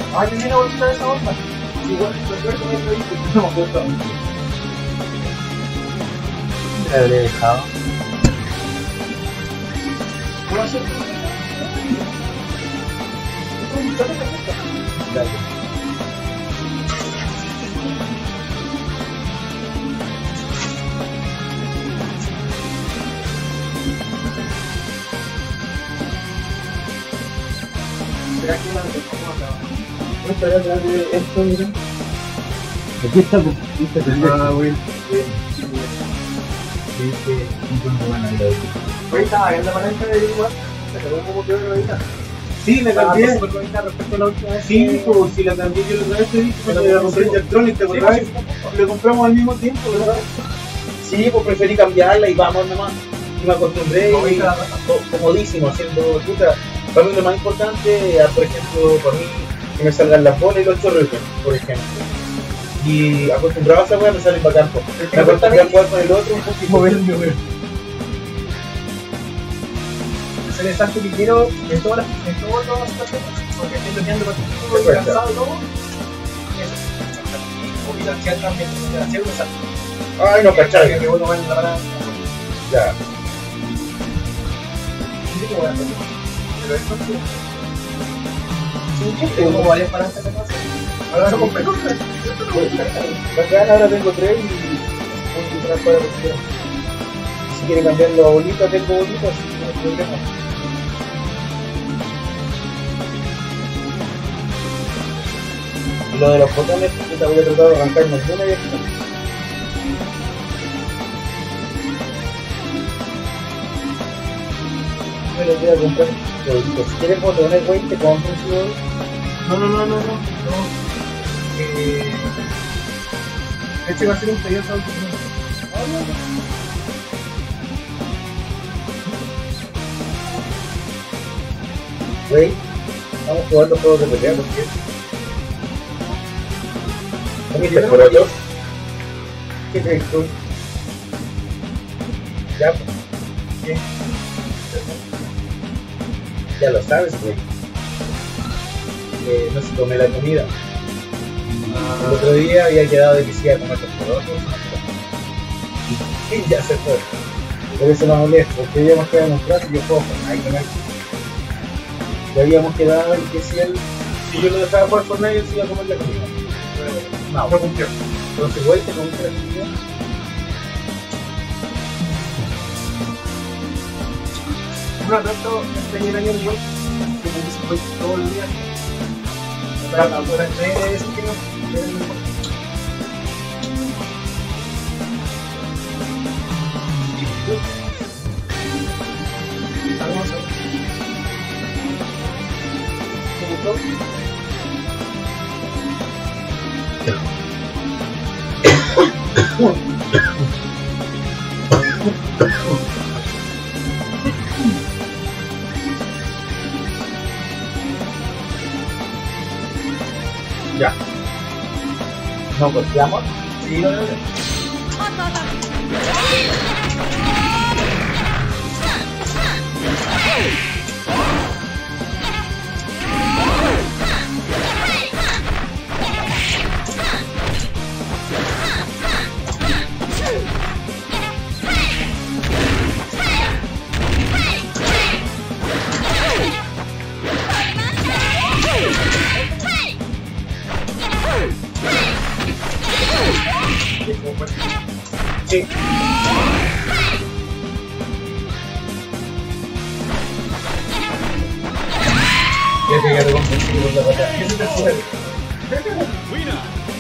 Ah, yo una bolita de esa bomba. Igual, lo que me lo dije, no me acuerdo. ¿Te la habré dejado? ¿Puedo hacer? Dale. ¿Será que una vez cómo acaba? No estará atrás de esto, mira. Aquí está, pues, viste, te digo. Ah, güey. Bien. Dice, un buen buena idea. Güey, estaba en la palanca de igual. Se quedó como que de ahorita. Sí, la Estaba cambié. súper bonita respecto a la última vez. Sí, pues, si la cambié yo la otra vez te dije, Pero que la sí, compré en pues. Electronic, ¿te Sí, acordás? pues, sí, Le compramos al mismo tiempo, ¿verdad? Sí, pues preferí cambiarla y vamos nomás. Y me acostumbré No, y hija. co- comodísimo, haciendo puta. Para mí lo más importante, ah, por ejemplo, para mí, que me salgan las bolas y los chorritos, por ejemplo. Y acostumbrado a esa wea me salen bacán. po. Me acostumbré a jugar con el otro un poquito. Moverme, güey. Es el exacto que quiero en todas las en todas las situaciones, porque estoy teniendo partido y Perfecto. cansado y todo. Eso. Un poquito al chat también, de hacer un salto. Ay, no, cachai. Que bueno, bueno, la verdad. Ya. Sí, que voy a hacer. Pero esto sí. Sí, Tengo varias palancas de cosas. Ahora no compré cosas. Bacán, ahora tengo tres y voy a entrar para la Si quiere cambiarlo a bolitas, tengo bolitas, no hay problema. Y lo de los botones, puta, voy a tratar de arrancarme alguna y aquí. Me los voy a comprar bolitas. Si quieres botones, güey, te compro un ciudad. No, no, no, no, no. no. Eh, este va a ser un pedido de auto. Güey, vamos jugando juegos de pelea, ¿por qué? ¿Comiste por otro? ¿Qué crees tú? Ya, pues. ¿Qué? Ya lo sabes, güey. Que no se come la comida. El otro día había quedado de que se iba a comer por otro. Y ya se fue. Por eso no molesto, porque habíamos quedado en un plato y yo juego con ahí con él. Y habíamos quedado en que si él, si yo lo dejaba jugar por nadie, él se iba a comer la comida. No, No cumplió. entonces, güey, te comiste la comida. Un rato, este año el güey, que me dice güey todo el día. Para poder traer ese que no. Vamos a ver. ¿Te gustó? Ya. ¿No costeamos? Sí, no, no, no. Sí. Ya que ya te convencí por la patada. ¿Qué se te hace? Winner!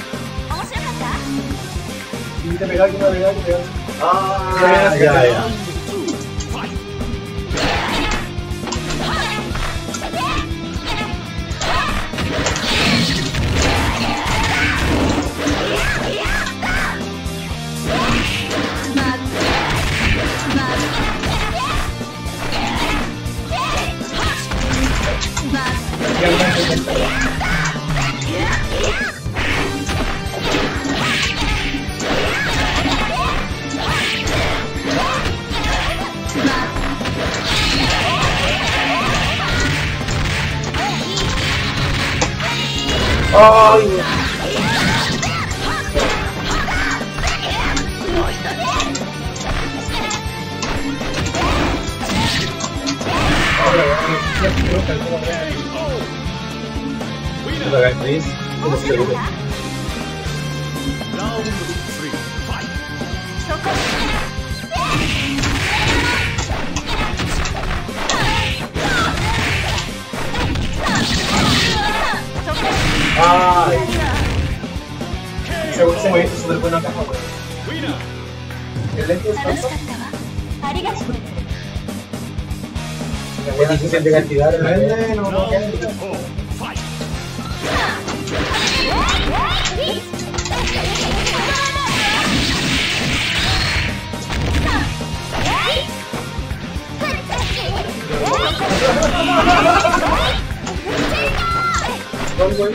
Y te pegas una vez, te pegas. Ah, ya, ya. Fight! Y alguna vez te pegas. ¡Ay! No hagáis Chris, no lo seguro. Round three, fight. ¡Ay! Ese ese movimiento es súper bueno acá, weón. Winner. El lento es tanto. Es difícil de castigar, ¿no? Eh, no, no, no, Round no. four, fight. Gol, gol.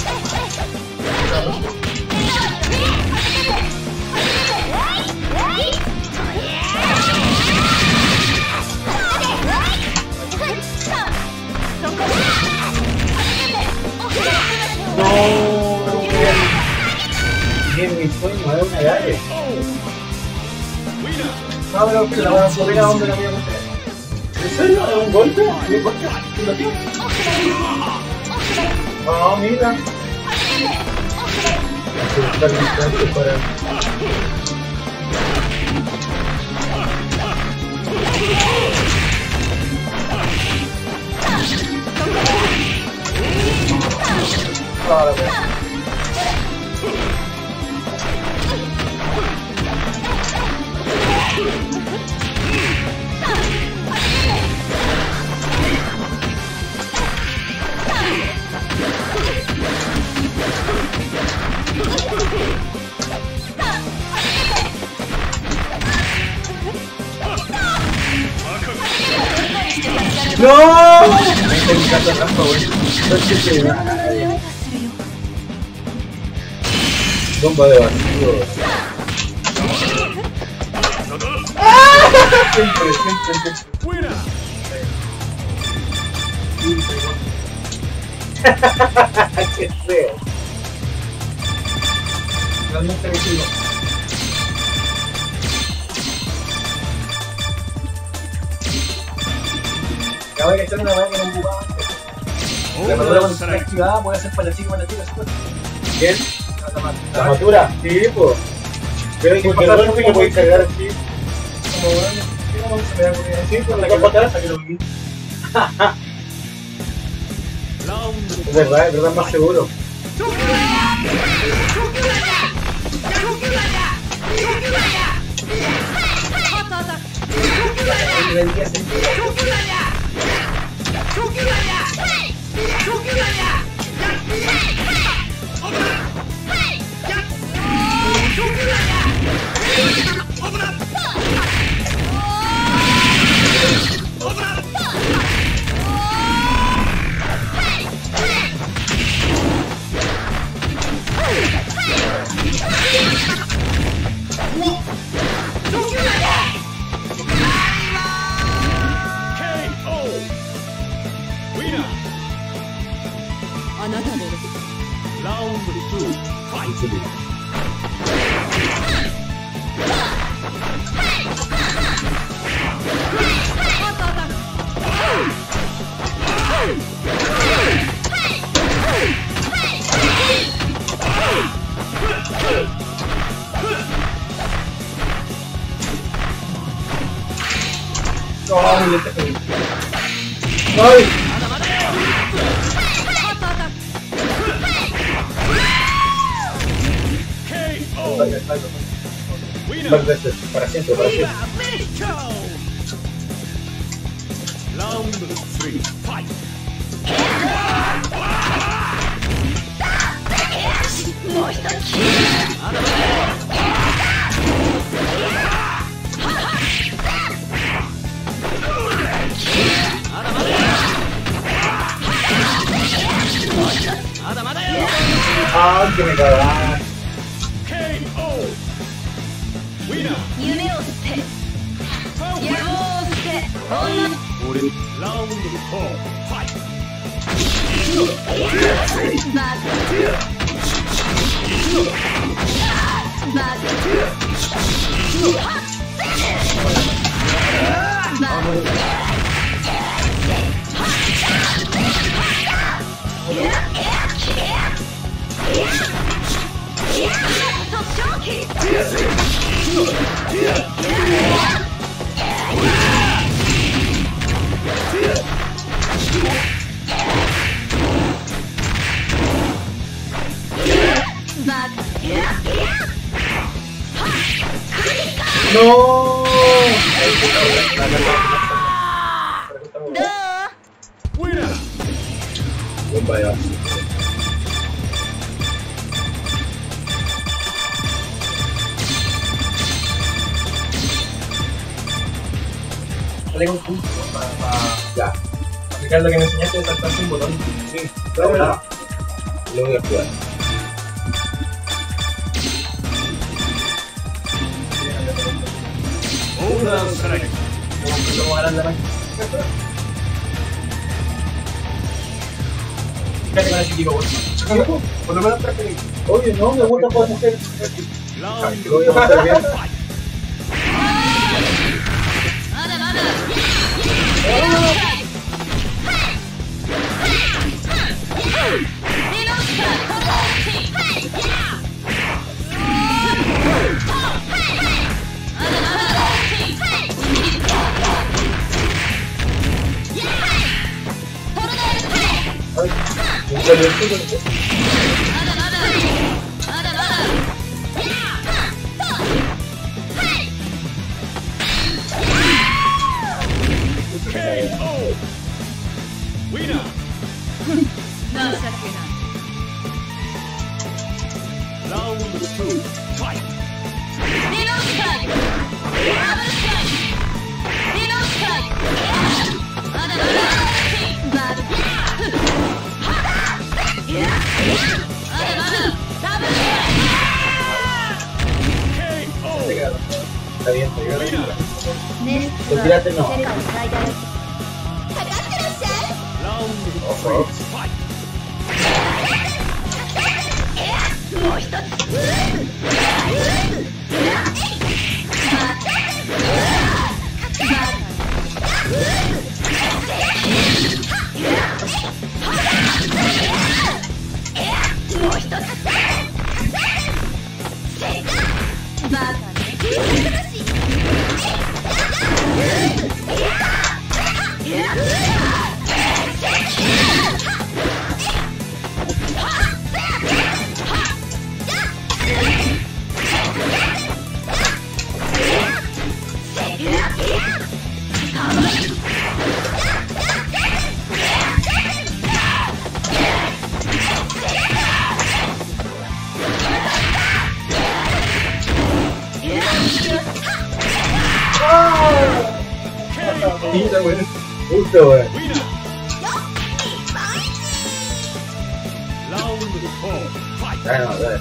No. Bien, mi sueño es una llave. Winner. No, pero que la voy a subir a donde la voy a meter. ¿En serio? ¿Es un golpe? ¿Un golpe? ¿Un golpe? Ah, mira. Está listo para... Ahora, weón. ¡No! Bomba de vacío. Siempre, siempre, siempre. Winner. ¡Qué feo! Realmente me sigo. Ya voy a echar una weá que no ocupaba antes. La armadura cuando está activada puede ser para la chica, para la chica, después. ¿Quién? La mata. ¿La armadura? Sí, pues. Pero Sí, porque pasar el golpe como lo puedes cargar así. Como weón, ¿qué no se me da ocurrir? Sí, pues La la que capa atrás. hasta que lo vi. Round Es verdad, es verdad, más seguro. Debería ser. K O. Winner. Round two, fight. No, muy lento, muy lento. ¡Ay! K O. Vale, vale, vale. Winner. Más veces, para siempre, para siempre. Round three, fight. ¡Ay, que me cagaron! K O. Winner. Round four, fight. No. Winner! Buen payaso. Dale con punto para, para Ya. aplicar lo que me enseñaste de saltarse un botón. Sí. Lo voy a jugar. Order select. Como ganar la máquina. Fíjate con ese equipo, bueno. Por lo menos traje. Oye, no, me gusta jugar mujer. Round Lo voy a pasar bien. fight. K O. Winner. Round two. Fight. K O. Está bien, está bien. Winner. Lo tiraste, no. Round three. Fight. Puta, weón. Puta, weón. Winner. Round four. Fight. Ya no, dale.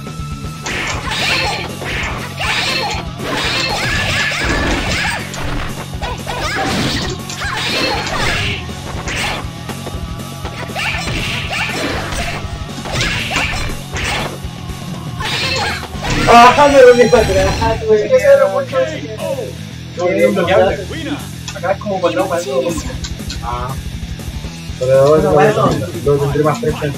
¡Ah, me volví para atrás, güey! Ese era mucho ese. K O. No, es inbloqueable. Winner. Acá es como cuadrado para todo. Ah. Pero ahora No, lo, bueno. lo tendré más presente.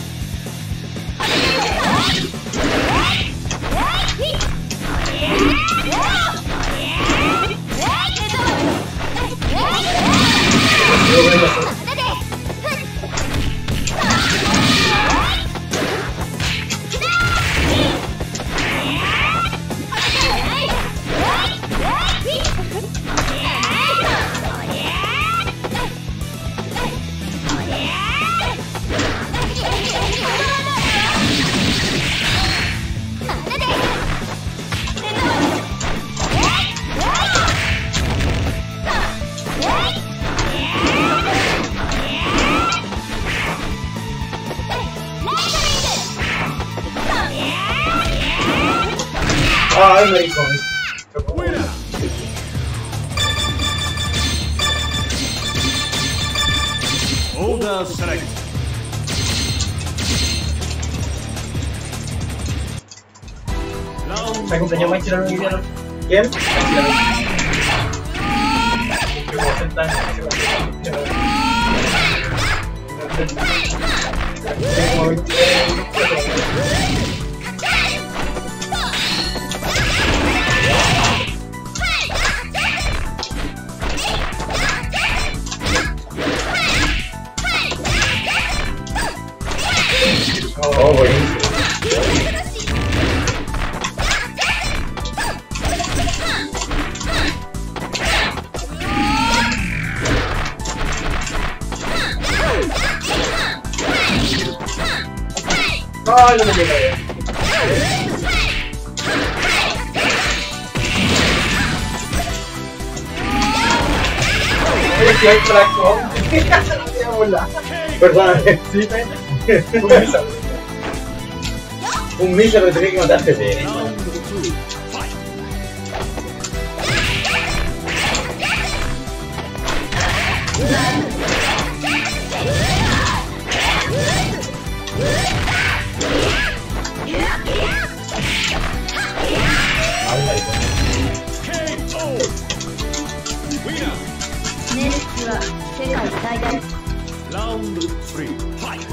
Ay, maricón. Winner. Order select. ¿Se cumpleaños más chileno que hicieron? ¿Quién? Como sesenta años. Como veintitrés. Oh, buenísimo. Ay, no me llega bien. Oye, que hay flaco. No te amo la. Perdóname. Sí, está bien. Un misa. Un misa pero tenía que matarte. Round two. Fight. K O. Winner. ネルスは世界最大 Round three. Fight.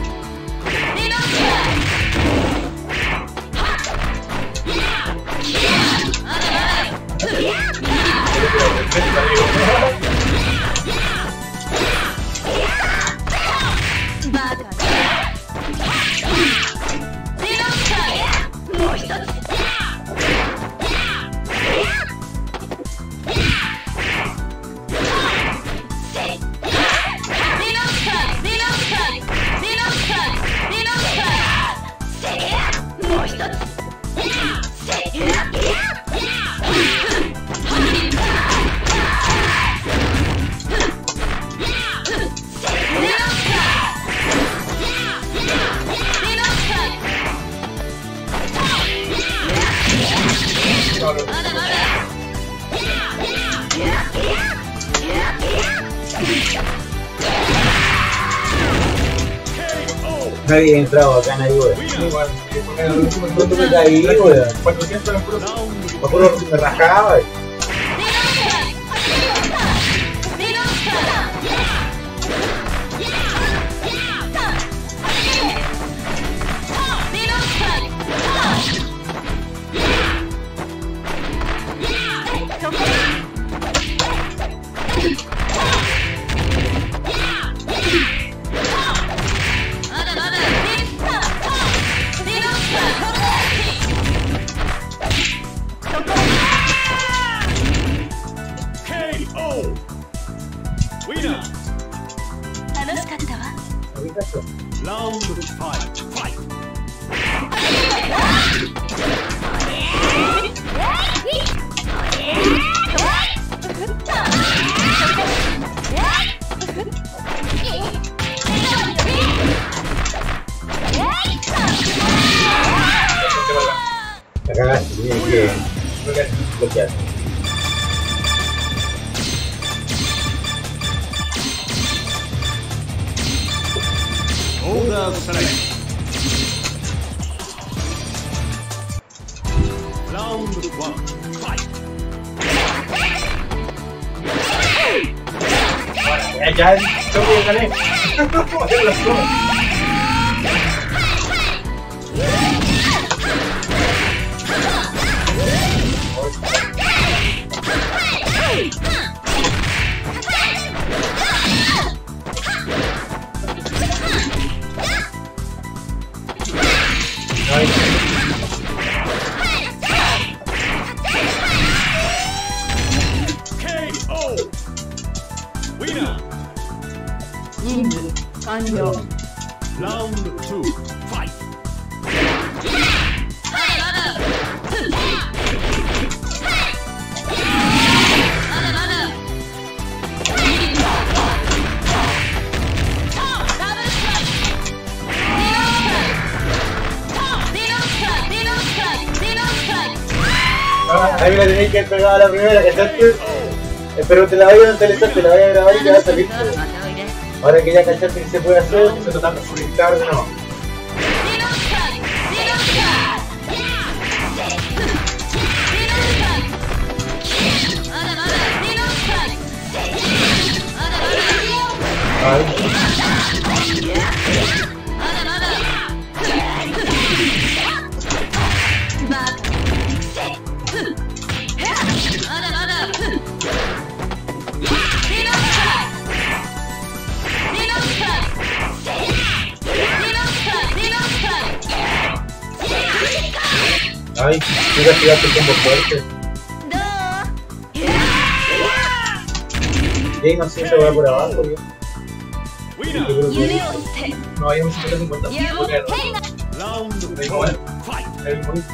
No había entrado acá en ayuda. Igual, No tuve que ahí, weón. cuatrocientos en puro. Round Me acuerdo que me rajaba. K O. Winner. 楽しかったわ Round five. Fight. La cagaste, tienes que bloquear. Order select. Round one. Fight. Ya, ya, yo que gané. Ya las tomas. K O. Winner. 任務完了 Round two. Fight. Ahí me la tenéis que pegar a la primera, ¿cachaste? Pero te la voy a analizar, te la voy a grabar y te va a salir. Ahora que ya cachaste que se puede hacer, se trata de publicar de nuevo. Ay, mira que ya te tengo fuerte. Y no sé si se va por abajo, ¿no? Winner. No, hay un cincuenta cincuenta. Round Ahí one. igual. Fight. Ahí igual.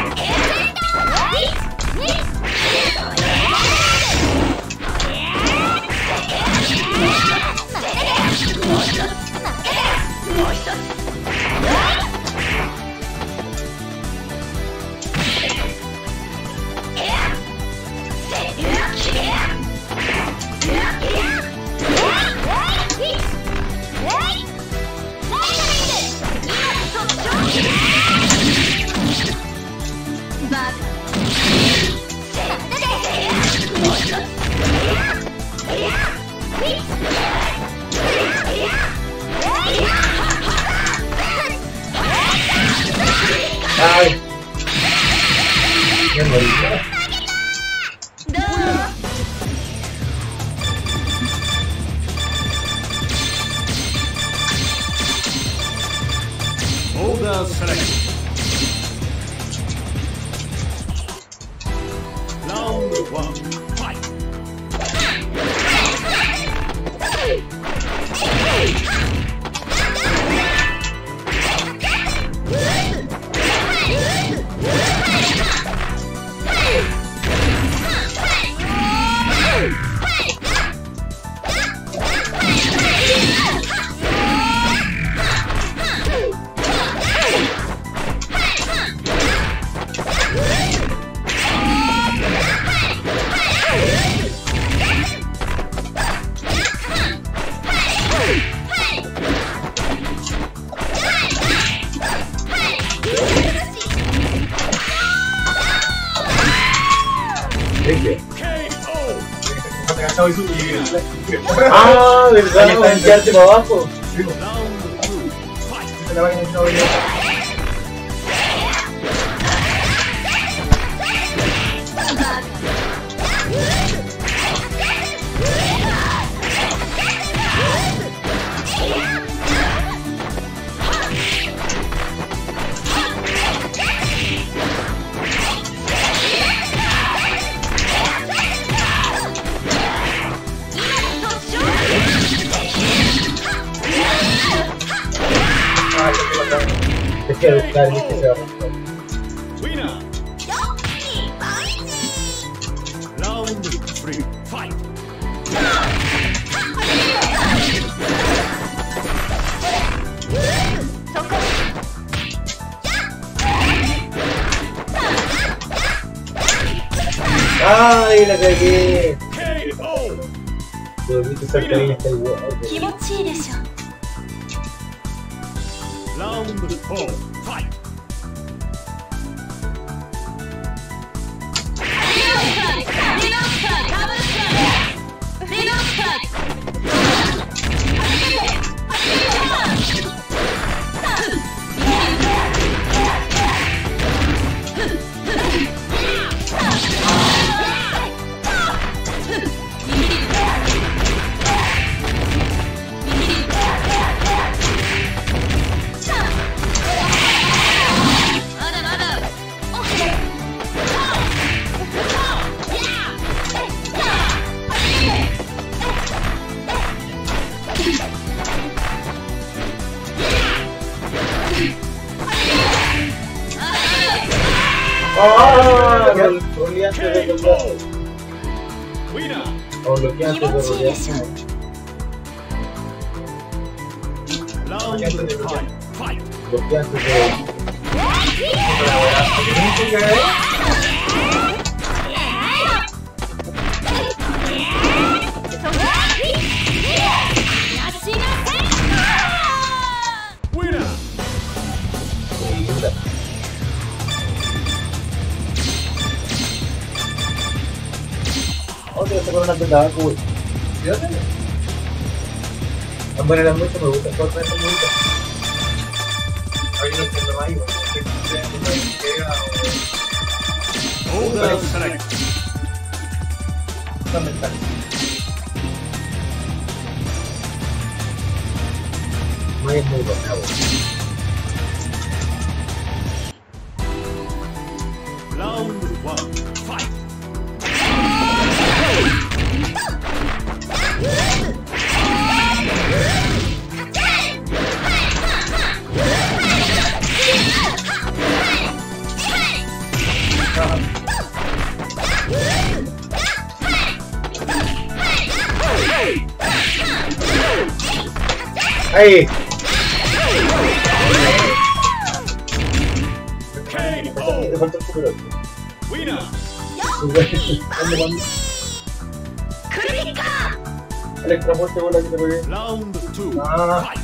Ay. Me morí. Order selection. Round one. Fight. Agachado y subir. Ah, ¿verdad? Ahí está, Voy a quedarte para abajo. Round two. Fight. Se la va a quedar no venía. Ah, ya te va a Es que buscar y que se va a romper. Winner. Round three. Fight. Ay, la cagué. K O. Debiste ser ahí, está igual. 気持ちいいでしょ Round four. Fight. ¡Ah! Rolé antes de K colgar. O. Winner. O bloqueé antes de rolear. Round five. Fight. Bloqueé antes de... Winner. Oh, te voy a sacar una de tabaco, güey. Fíjate. Tan buena la música, me gusta jugar con esa música. Ahí no entiendo más, igual. Que llega Order select. Fundamental. Muy, muy buena, güey. Round one. Fight. ¡Ahí! K Te O. falta el super ocho. Winner. ¿Dónde, dónde? Electra fuerte, bola que te voy a... Round two. Ah. Fight.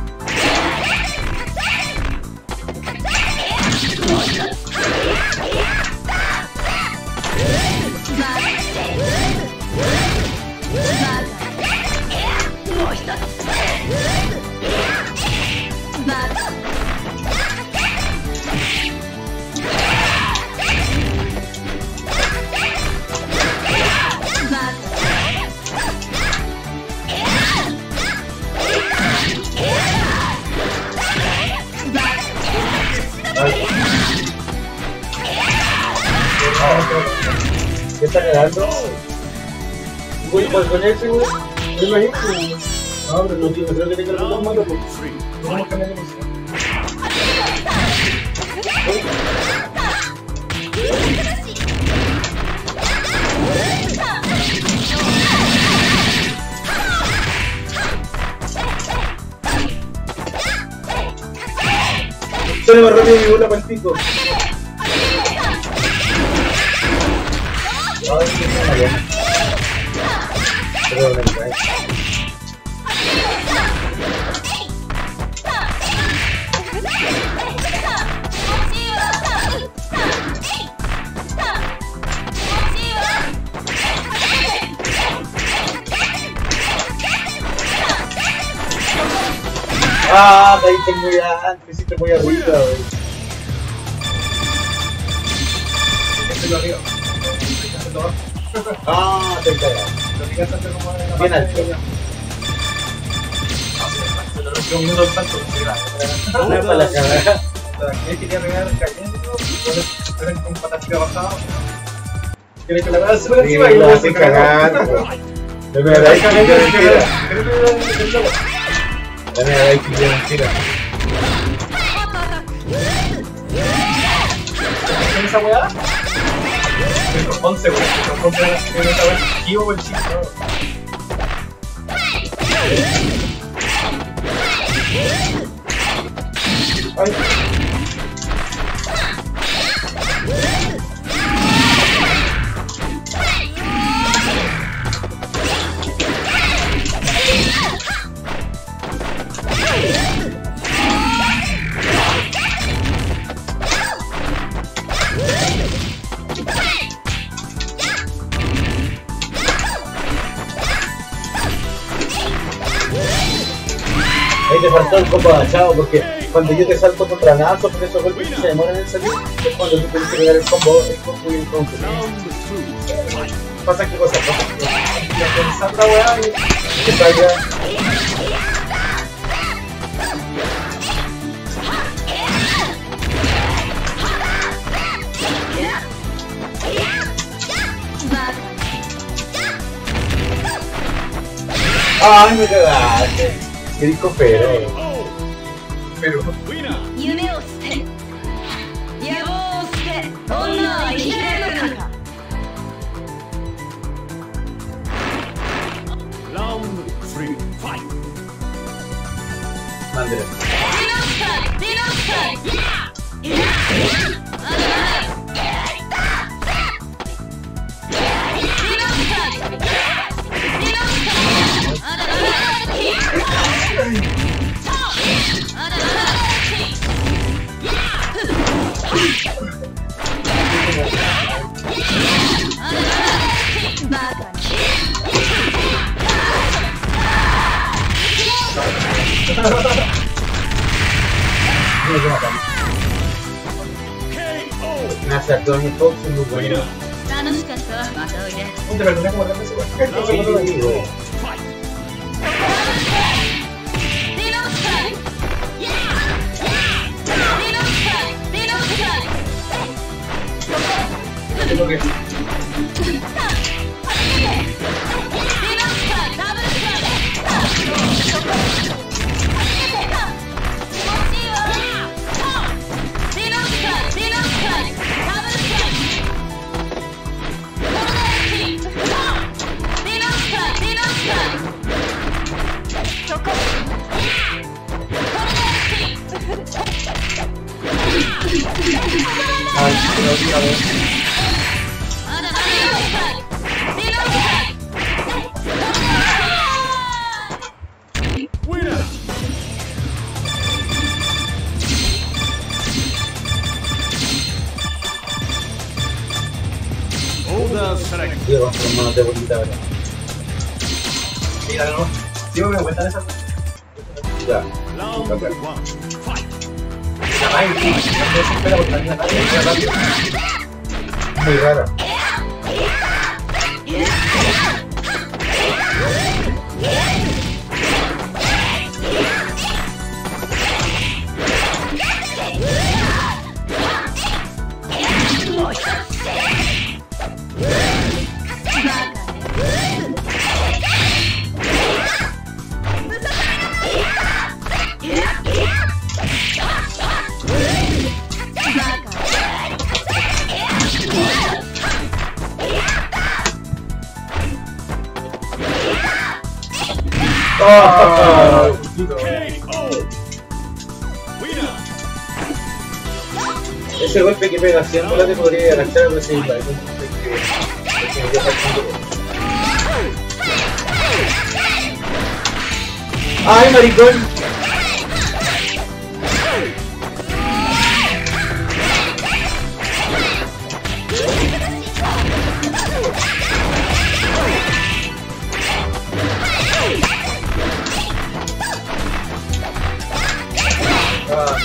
¿Qué está cagando? Voy a jugar con ese, güey. No me imagino. No, pero no tío, creo que tenga el botón malo, pues. Three. ¿Cómo cambiar de música? Sale más rápido mi bola para el pico. Ay, qué buena, pero me cae. Ah, te diste muy antes, hiciste muy arriba, güey. Este lo arriba. Este lo abajo. Ah, te cagaste. Lo que ya está como en la Bien parte alto. de- Se lo rompió un minuto al salto. Sí, claro. Una para la cagada. Él quería pegar cayendo, pero con patatita bajada. Quiere que la veas súper Sí, encima y la luego hace se cagar, caga. güey. De verdad, hay que Cagar, ir mentira. ¿querés que le dé el logo? De verdad, hay que ir mentira. ¿Con esa weá? once weá, que rompe esa weá. Chivo o el chivo. Ay. Ahí te faltó el combo agachado porque cuando yo te salto contra Nazo por esos golpes que se demoran en salir, es cuando tú tienes que pegar el combo, el combo y el combo. Round two. Fight. Pasa qué cosa, pasa que Y a pensar la weá y que salga. Ay, me cagaste. Qué disco pero. Oh. pero Winner. 夢を捨て野望を捨て女は生きれるのか Round three. Fight. Mándale. ディノスターディノスターいやあららディノスターディノスターあらららあらららバカに Tiene que matar. Gracias, Tony Fox, es muy bueno. 楽しかったわ。またおいで。 Un de verdad como tanto se va. Dino Strike! Yeah! Dino Strike! Dino Strike! Tengo que... Dino Strike! Double Strike! Dino Strike! Dino Strike! Double Strike! Dino Strike! Dino Strike! Ay, pero otra vez. Winner! Order select. Diego, con manos de bolita, ¿verdad? Mira, no. Sí, me cuentan esas cosas. Ya. Round Okay. one. Fight. La vaina, no se espera porque también la nadie es rápido. Muy rara. ¡Ah! K O. Winner. Ese golpe que pega siempre te podría agachar a recibirla. Es un golpe que, que me dio bastante golpe. ¡Ay, maricón! Ah.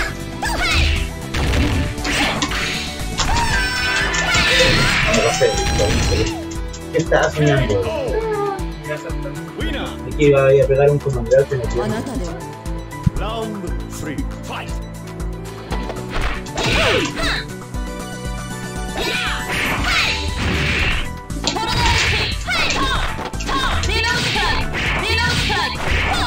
No sé, ¿qué estaba soñando? Winner. Es que iba a ir a pegar un comandante en el tiempo. Round three. Fight. Dino Strike! Dino Strike!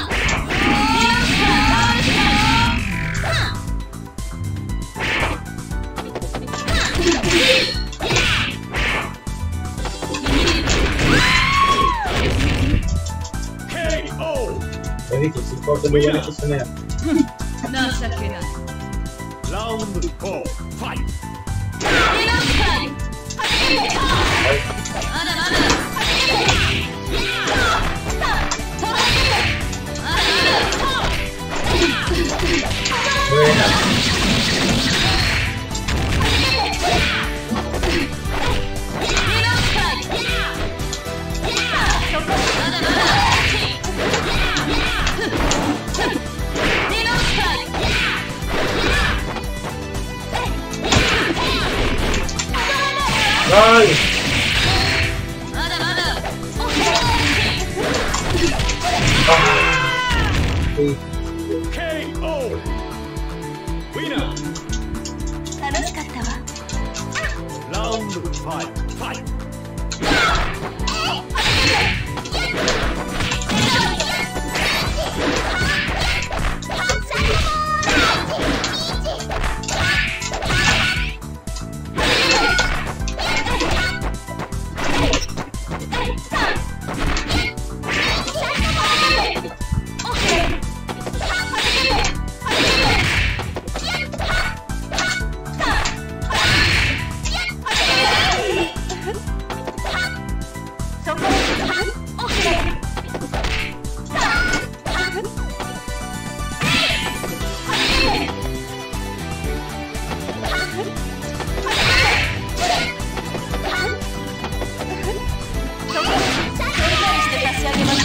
K O. Es difícil, porque muy bien hecho sonar. Round four. Fight. Dino Strike! Buena. Dino Strike! Dino Strike! ¡Ay! Sí. K O. Winner. Round five. Fight.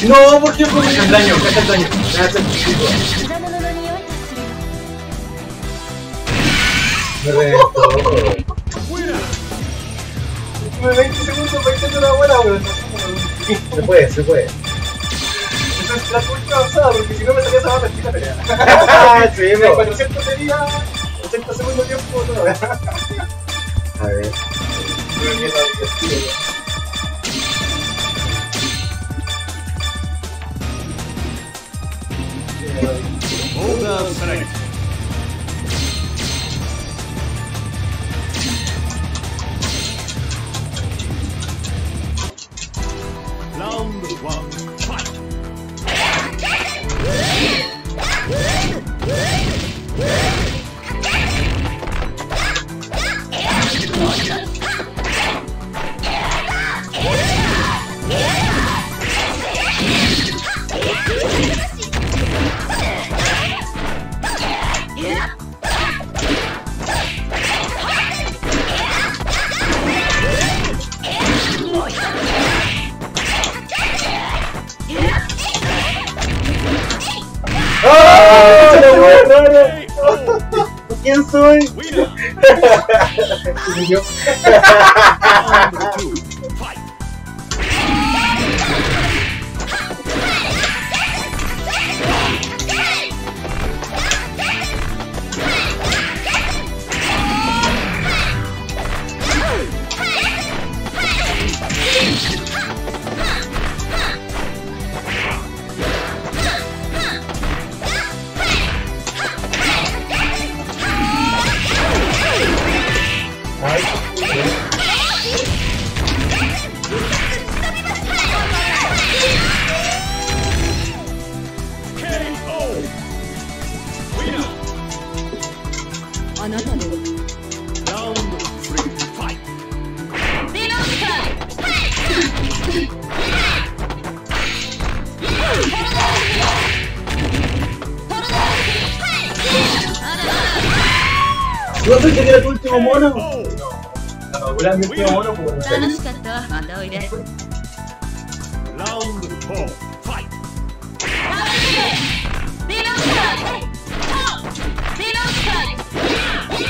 No, ¿por qué? Porque el daño, cacha el daño. Me hace el chico. 果物の匂いがするよ Me reventó. veinte segundos para hacer una buena, weón. Se puede, se puede. Esa es la última avanzada, porque si no me salía esa barra la pelea. Sí, En no. cuatrocientos sería ochenta segundos tiempo, no. A ver. Order select. Round one, fight. ¡Ah! ¡No, no, no! ¿Quién soy? Winner. Yo. Round two, fight. K O. Winner. あなたで Round three, fight. ディノスカ ¿No sé que era tu último mono? Oh. La fabula mi último mono, pues. 楽しかったわまたおいで Round four, fight. ディノスカディノスカ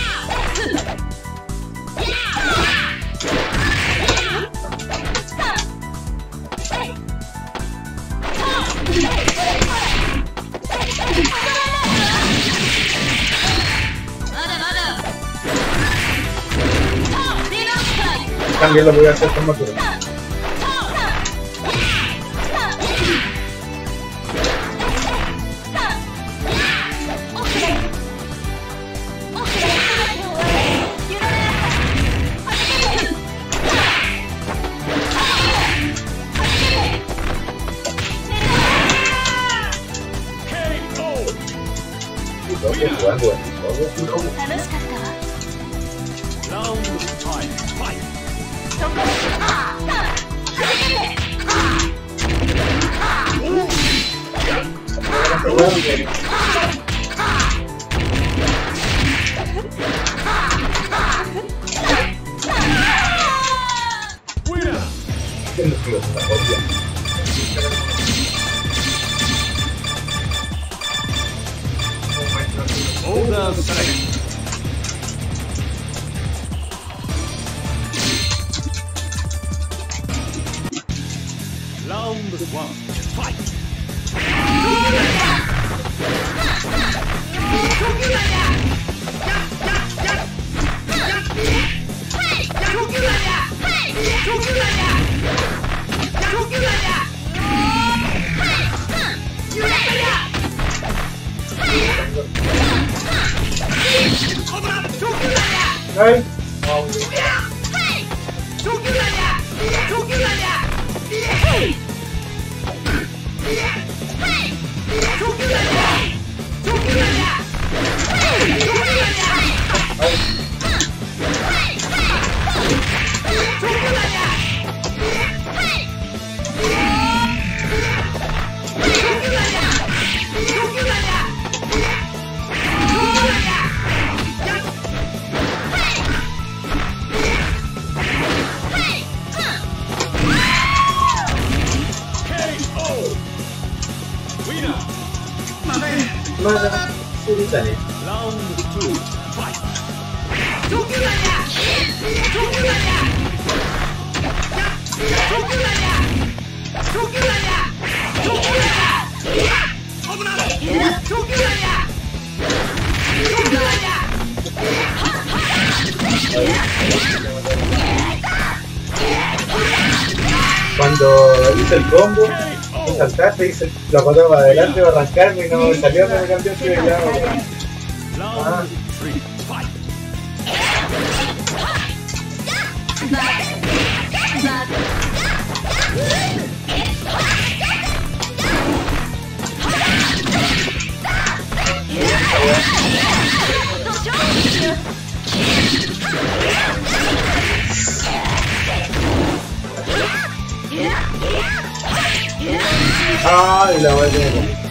También lo voy a hacer con Matura. K O. Estoy jugando en todo. 楽しかったわ Round five, fight. そこああ初めて Winner. ¿Quién nos dio esta copia? Order select. Round one, fight. Ay, K O. Más Suritane. Round two. Fight. Cuando hice el combo, me saltaste, hice la patada para adelante para arrancarme y no me salió, no me cambió el tiro y ya. Round three. Fight. Ay, la voy a tener.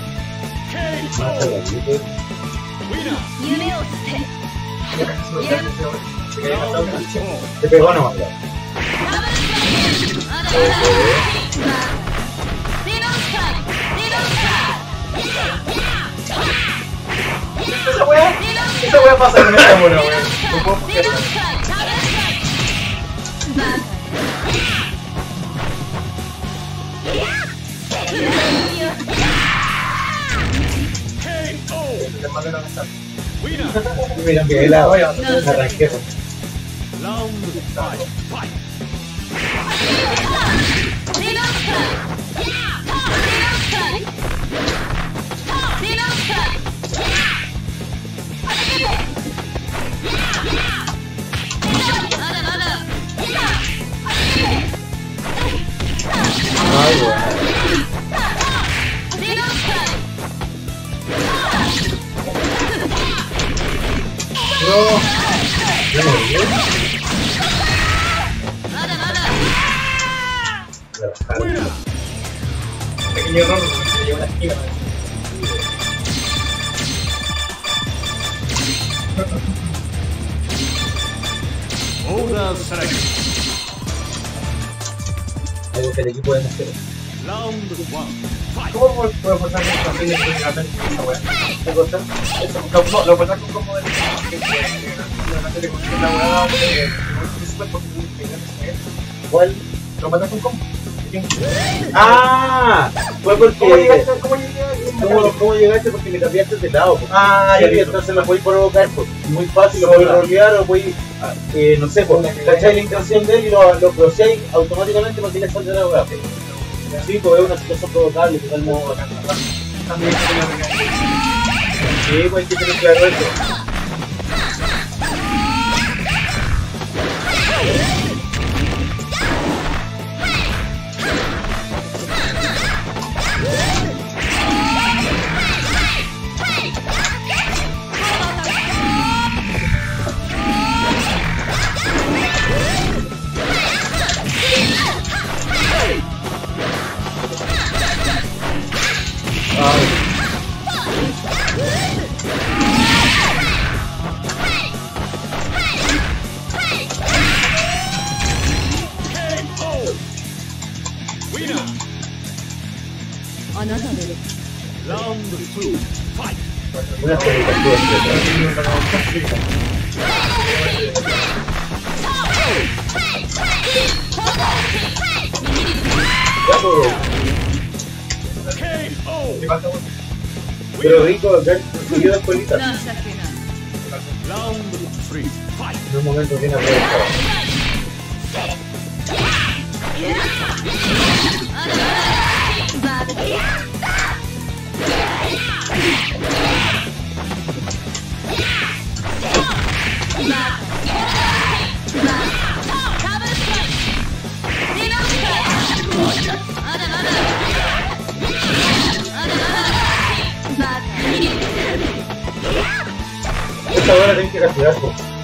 Te pegó nomás. Esa wea, esa wea pasa con esta mona, wea. No puedo confiar. Te mandé la mensaje. Y me cambié de lado, me arranqué. Round five. Fight. Ay, bueno. No. No me dio. Pequeño error, se lleva la esquina. Order selection. Algo que el equipo debe hacer. Round one. Fight. ¿Cómo puedo pasar con fácil de generalmente esa wea? ¿Qué cosa? Eso, no, lo pasas con como de que generalmente le consigue la wea porque no es súper posible que ¿Cuál? lo matas con combo. Ah, fue porque. ¿Cómo llegaste? ¿Cómo llegaste? ¿Cómo, ¿Cómo llegaste? Porque me cambiaste de lado. Pues. Ah, Y entonces lo voy a provocar. Pues. Muy fácil, lo voy a rolear o voy. Eh, no sé, pues. ¿Cachai la intención de él y lo, lo crosseáis automáticamente para que le salga la weá? Sí, pues es una situación provocable, totalmente. También Sí, pues hay que tener claro eso. Round two. Fight. Una caricatura. Ya, pues. K O. ¿Qué pasa, weón? Pero rico, ver, siguió la escuelita. Round three. Fight. En un momento bien aprovechado. Esta hora tienen que capturar.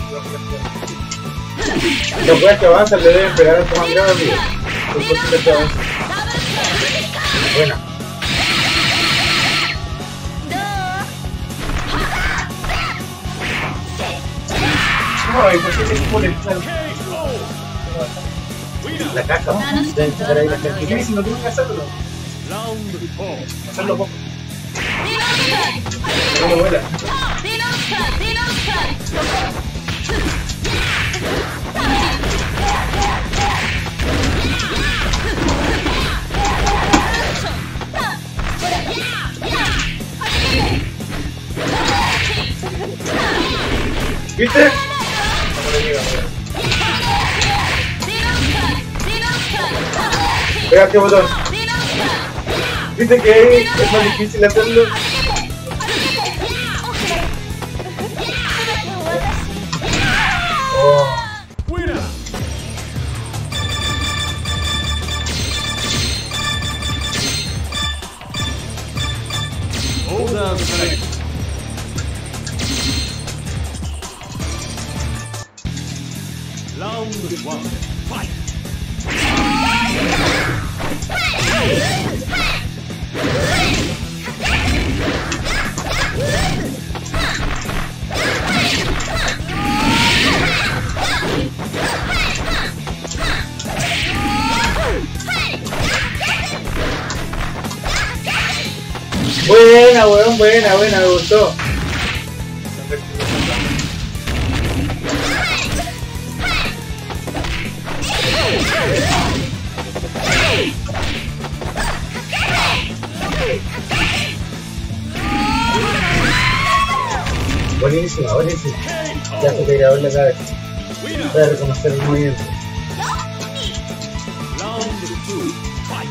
Los weas que avanzan le deben pegar a tu mirada, amigo. Los cositas que avanzan. Buena. No, ¿y por qué se pone el plan? La caja, deben sacar ahí la ¿Qué cajita. dices? No tengo que hacerlo. Round four. Hacerlo poco. ¿Viste? No le llega, weón. Pega este botón. ¿Viste que ahí es más difícil hacerlo? Oh. Winner! Order select. Round one. Fight! Buena, weón, buena, buena, me gustó. Buenísima, buenísima. Ya se te grabó en la cabeza. Voy a reconocer el movimiento. Round two. Fight!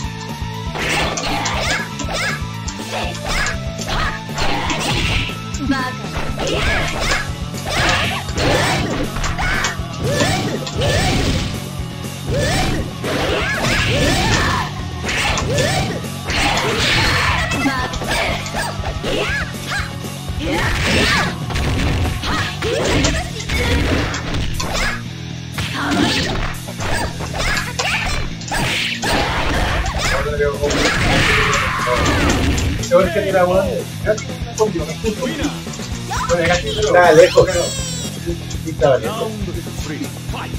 Seguro que tiene la weón. Me convió, me justo. Bueno, acá sí, pero- Estaba lejos. Sí, estaba lejos. Round three. Fight!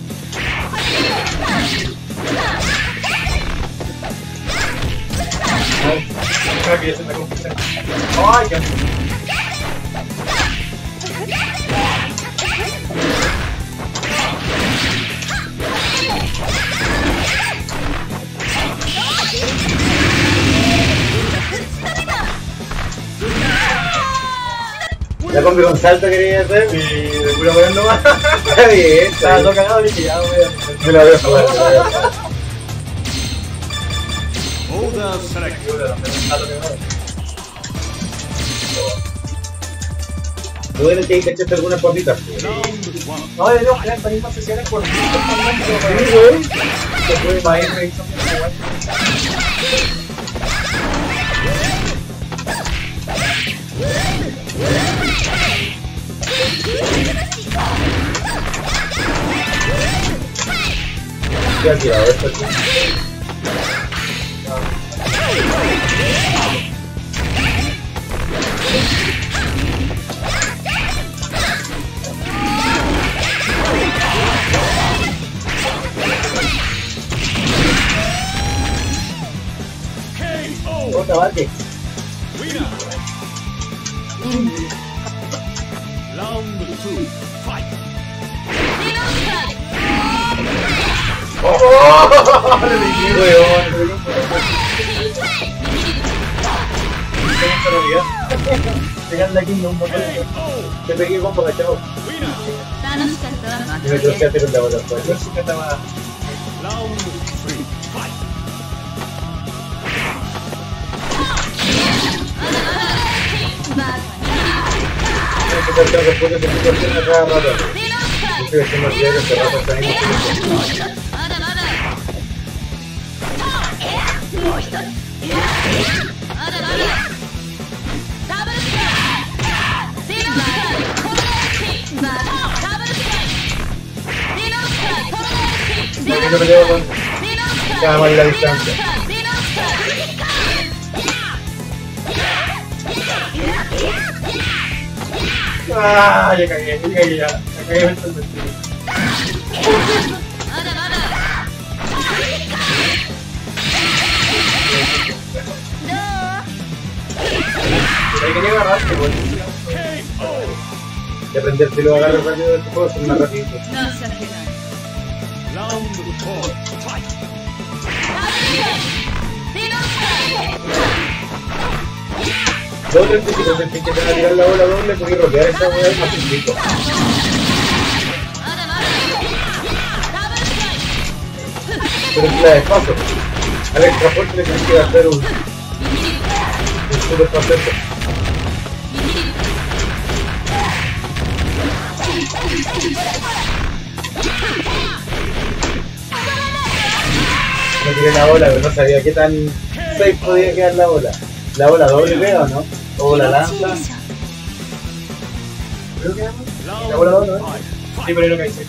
Creo que ya se me confusión. Ay, qué La combi con salto quería hacer. Sí, de pura weón nomás. Está bien, Estaba está todo bien. cagado y dije, ya, weón. Me la voy a jugar. me la voy a jugar. Order select. Bueno, que ahí cachaste algunas papitas. Sí, Round one. No, deberíamos crear estas mismas sesiones por distintos también, güey. se puede para ir revisando igual. ¿Qué ha tirado esto aquí? K O. Otra bate. Winner! Round two. Fight! ¡Oh! Le dije, weón. Pegarle aquí no un botón. Te pegué con poca chavo. Winner! Y me crucé a hacer un labor después. Yo sí que estaba. Round three. Fight! Tengo que hacer después de esta situación a cada rato. Yo estoy haciendo el diario, este rato está ahí. Porque yo peleo con cada mal la distancia. Ah, ya cagué, ya cagué, ya. Ya cagué mentalmente. Hay que agarrarte, güey. De aprender si lo agarro rápido de este juego, son más rápido. Round four. Fight! Lo otro es que si te sentís que te van a tirar la bola doble, podés rodear esa bola y más simplito. Pero es la de paso. Al extra fuerte le tienes que gastar un... un super faceta. No tiré la bola, pero no sabía qué tan safe podía quedar la bola. ¿La bola doble pega o no? ¿O la lanza? Creo que la bola doble, ¿no? Sí, pero es lo que dice.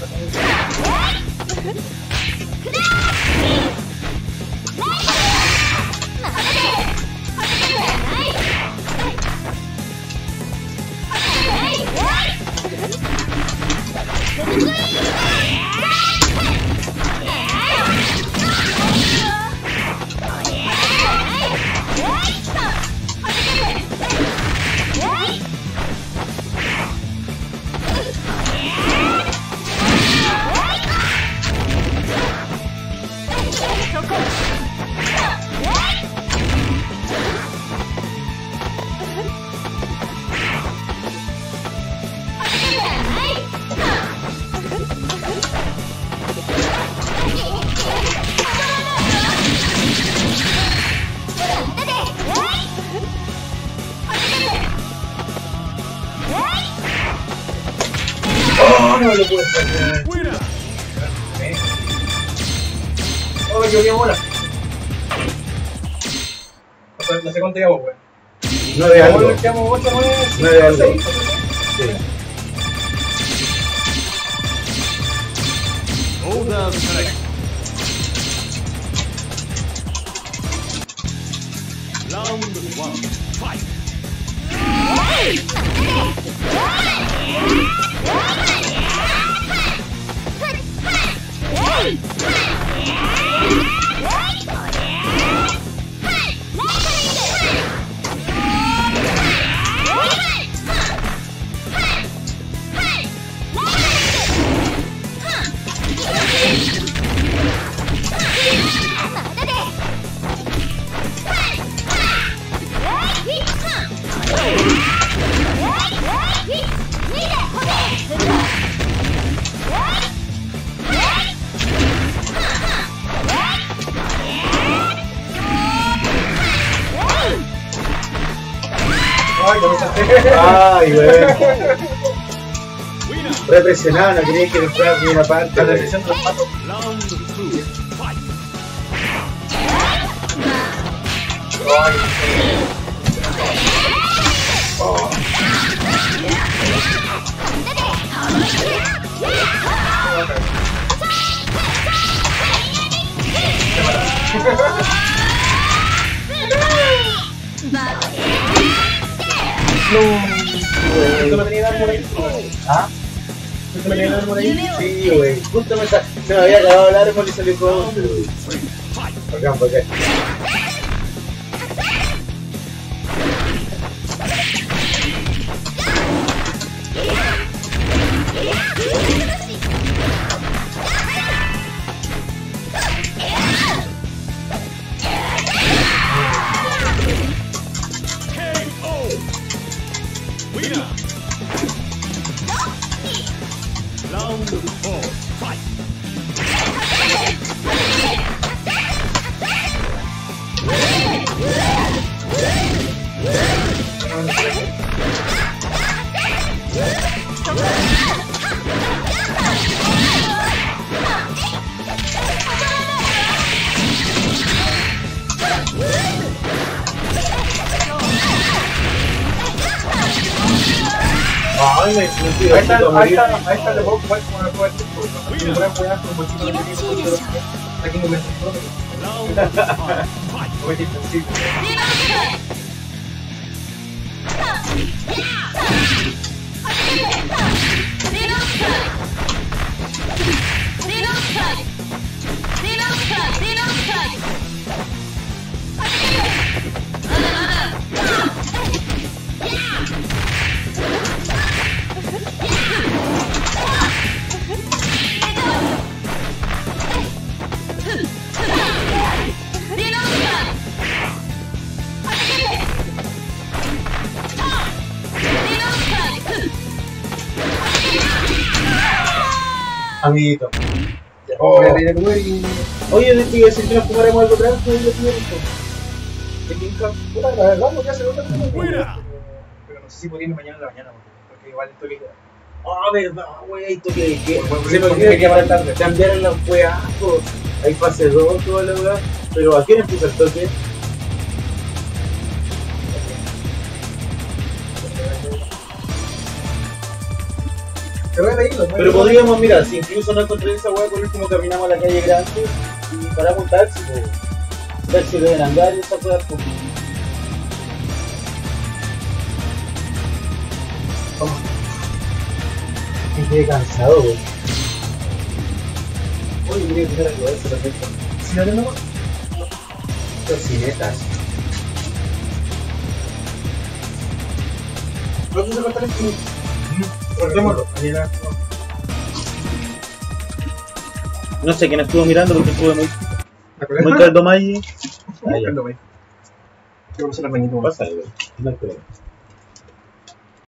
¡Oh, no lo puedo sacar! Oh, yo qué bola. La segunda ya vos, weón. nueve algo. Ahora quedamos ocho, nueve, nueve algo. seis. Sí. Hold down the connect. Round one, fight. Ay, no me salté. Ay, weón. Winner. Represionado, no quería que entrar ni una parte. La weón. represión de los patos. Round two, fight. Ay, oh. ¿Tú no tenías algo por ahí? ¿Ah? ¿Tú no tenías algo por ahí? Sí, güey. Justo me, sa- se me había acabado el árbol y salió todo. Bacán, bacán. K O. Winner. Round four, fight. Ay, me sentí Ahí está, ahí está, ahí está, le puedo jugar como le puedo hacer por no voy a jugar con bolsito de tiempo. Aquí no me siento todo. Round five, fight. Voy a intensivo. Amiguito. Oh. Voy a ir a comer y... Oye, te iba a decir que nos fumaremos algo tranquilo y lo primero. ¿De quién cae? Puta, la verdad, porque hace otra cosa. Fuera. Pero no sé si podría ir mañana en la mañana, porque igual estoy que... Ah, verdad, wey, toque de queda. Bueno, Se me porque olvidó me queda para tarde. que cambiaron los weazos. Hay fase dos, toda la verdad. Pero ¿a quién empieza el toque? Te voy a pedirlo. Pero podríamos, mira, si incluso no encontré esa weá, por último caminamos a la calle grande y paramos un taxi, pues. Taxi deben andar y esas cosas, pues. Me quedé cansado, wey. Oye, quería tener algo de eso, perfecto. Si no tenemos... Tocinetas. ¿Dónde se corta el esquema? Cortémoslo. Mañana... No sé quién estuvo mirando porque estuve muy, ¿La muy colega? caldo Maggi. Quiero pasar la mañana. Pasa, güey. No hay problema.